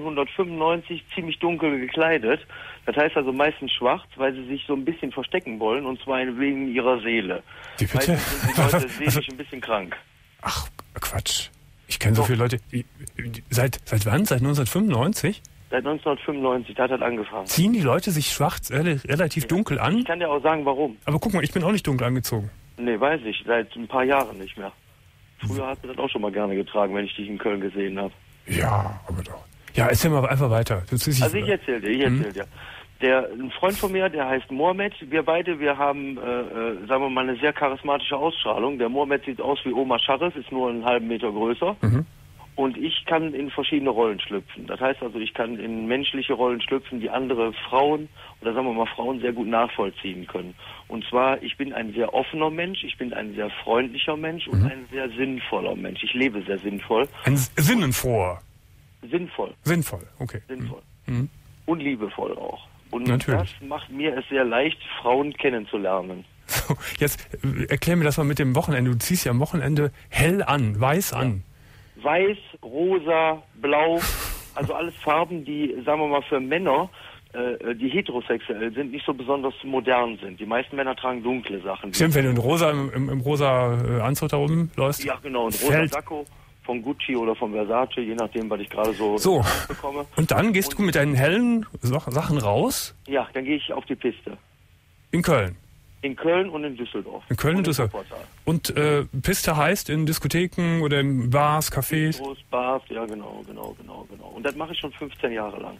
1995 ziemlich dunkel gekleidet. Das heißt also meistens schwarz, weil sie sich so ein bisschen verstecken wollen, und zwar wegen ihrer Seele. Wie bitte? Meistens sind die Leute seelisch ein bisschen krank. Ach, Quatsch. Ich kenne so viele Leute. Seit wann? Seit 1995? Seit 1995, da hat das angefangen. Ziehen die Leute sich schwarz relativ dunkel an? Ich kann dir auch sagen, warum. Aber guck mal, ich bin auch nicht dunkel angezogen. Nee, weiß ich. Seit ein paar Jahren nicht mehr. Früher hast du das auch schon mal gerne getragen, wenn ich dich in Köln gesehen habe. Ja, aber doch. Ja, erzähl mal einfach weiter. Also ich erzähl dir. Ein Freund von mir, der heißt Mohammed. Wir haben, sagen wir mal, eine sehr charismatische Ausstrahlung. Der Mohammed sieht aus wie Omar Sharif, ist nur einen halben Meter größer. Mhm. Und ich kann in verschiedene Rollen schlüpfen. Das heißt also, ich kann in menschliche Rollen schlüpfen, die andere Frauen oder sagen wir mal Frauen sehr gut nachvollziehen können. Und zwar, ich bin ein sehr offener Mensch, ich bin ein sehr freundlicher Mensch und ein sehr sinnvoller Mensch. Ich lebe sehr sinnvoll. Ein sinnenfroh. Sinnvoll. Sinnvoll, okay. Sinnvoll. Mhm. Und liebevoll auch. Und natürlich. Das macht mir es sehr leicht, Frauen kennenzulernen. So, jetzt erklär mir das mal mit dem Wochenende. Du ziehst ja am Wochenende hell an, weiß an. Weiß, rosa, blau, also alles Farben, die, sagen wir mal, für Männer, die heterosexuell sind, nicht so besonders modern sind. Die meisten Männer tragen dunkle Sachen. Stimmt, wenn du in rosa, im rosa Anzug da oben läufst? Ja, genau, ein rosa Sakko von Gucci oder von Versace, je nachdem, was ich gerade so bekomme. Und dann gehst du mit deinen hellen Sachen raus? Ja, dann gehe ich auf die Piste. In Köln? In Köln und in Düsseldorf. In Köln und Düsseldorf. Und Piste heißt in Diskotheken oder in Bars, Cafés? Bars, ja genau. Und das mache ich schon 15 Jahre lang.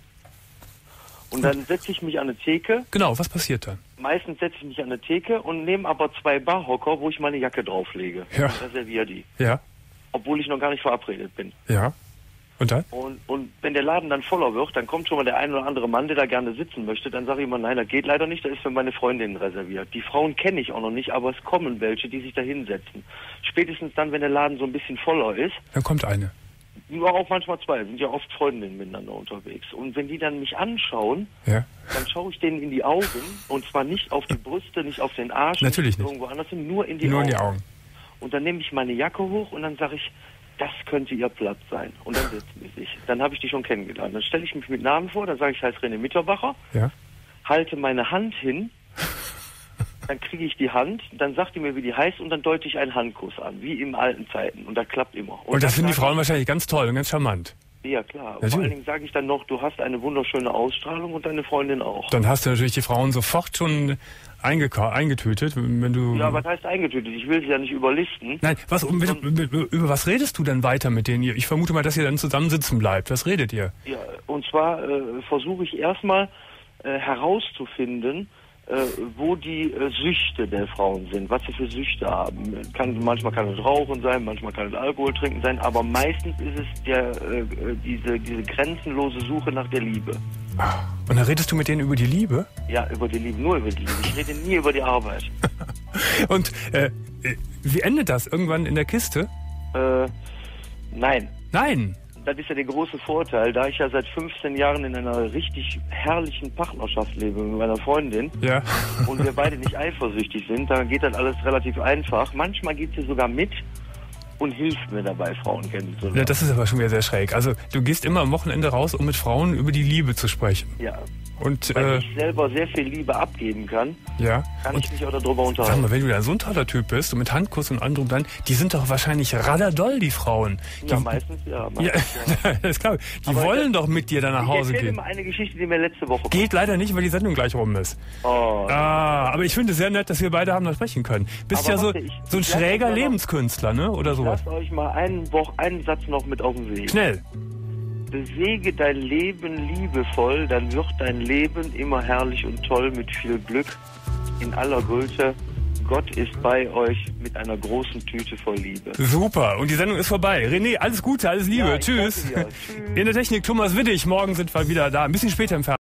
Und dann setze ich mich an eine Theke. Genau, was passiert dann? Meistens setze ich mich an eine Theke und nehme aber 2 Barhocker, wo ich meine Jacke drauflege. Ja. Und reserviere die. Ja. Obwohl ich noch gar nicht verabredet bin. Ja. Und dann? Und wenn der Laden dann voller wird, dann kommt schon mal der ein oder andere Mann, der da gerne sitzen möchte. Dann sage ich immer, nein, das geht leider nicht, das ist für meine Freundinnen reserviert. Die Frauen kenne ich auch noch nicht, aber es kommen welche, die sich da hinsetzen. Spätestens dann, wenn der Laden so ein bisschen voller ist. Dann kommt eine. Nur auch manchmal 2, sind ja oft Freundinnen miteinander unterwegs. Und wenn die dann mich anschauen, dann schaue ich denen in die Augen. Und zwar nicht auf die Brüste, nicht auf den Arsch. Natürlich nicht. Irgendwo anders hin, nur in die Augen. In die Augen. Und dann nehme ich meine Jacke hoch und dann sage ich, das könnte ihr Platz sein. Und dann setzen die sich. Dann habe ich die schon kennengelernt. Dann stelle ich mich mit Namen vor, dann sage ich, ich heiße René Mitterbacher, halte meine Hand hin, dann kriege ich die Hand, dann sagt die mir, wie die heißt, und dann deute ich einen Handkuss an, wie in alten Zeiten. Und das klappt immer. Und das finden die Frauen wahrscheinlich ganz toll und ganz charmant. Ja, klar. Vor allen Dingen sage ich dann noch, du hast eine wunderschöne Ausstrahlung und deine Freundin auch. Dann hast du natürlich die Frauen sofort schon eingetötet, wenn du... Ja, was heißt eingetötet? Ich will sie ja nicht überlisten. Nein, über was redest du denn weiter mit denen? Ich vermute mal, dass ihr dann zusammen sitzen bleibt. Was redet ihr? Ja, und zwar versuche ich erstmal herauszufinden, wo die Süchte der Frauen sind, was sie für Süchte haben. Manchmal kann es Rauchen sein, manchmal kann es Alkohol trinken sein, aber meistens ist es diese grenzenlose Suche nach der Liebe. Und dann redest du mit denen über die Liebe? Ja, über die Liebe, nur über die Liebe. Ich rede nie über die Arbeit. Und wie endet das? Irgendwann in der Kiste? Nein. Nein? Das ist ja der große Vorteil, da ich ja seit 15 Jahren in einer richtig herrlichen Partnerschaft lebe mit meiner Freundin und wir beide nicht eifersüchtig sind, dann geht das alles relativ einfach. Manchmal geht sie sogar mit und hilft mir dabei, Frauen kennenzulernen. Ja, das ist aber schon wieder sehr schräg. Also du gehst immer am Wochenende raus, um mit Frauen über die Liebe zu sprechen. Ja. Und, weil ich selber sehr viel Liebe abgeben kann, kann ich mich auch darüber unterhalten. Sag mal, wenn du da so ein toller Typ bist und mit Handkuss und anderem dann, die sind doch wahrscheinlich ralladoll, die Frauen. Ja, meistens ja. Das ist klar. Die wollen doch mit dir dann nach Hause gehen. Ich erzähle mal eine Geschichte, die mir letzte Woche geht leider nicht, weil die Sendung gleich rum ist. Aber ich finde es sehr nett, dass wir beide haben noch sprechen können. Bist ja so ein schräger Lebenskünstler, ne? Oder sowas. Lasst euch mal einen Satz noch mit auf den Weg. Schnell. Bewege dein Leben liebevoll, dann wird dein Leben immer herrlich und toll mit viel Glück. In aller Güte, Gott ist bei euch mit einer großen Tüte voll Liebe. Super, und die Sendung ist vorbei. René, alles Gute, alles Liebe. Tschüss. In der Technik Thomas Widdig, morgen sind wir wieder da. Ein bisschen später im Fernsehen.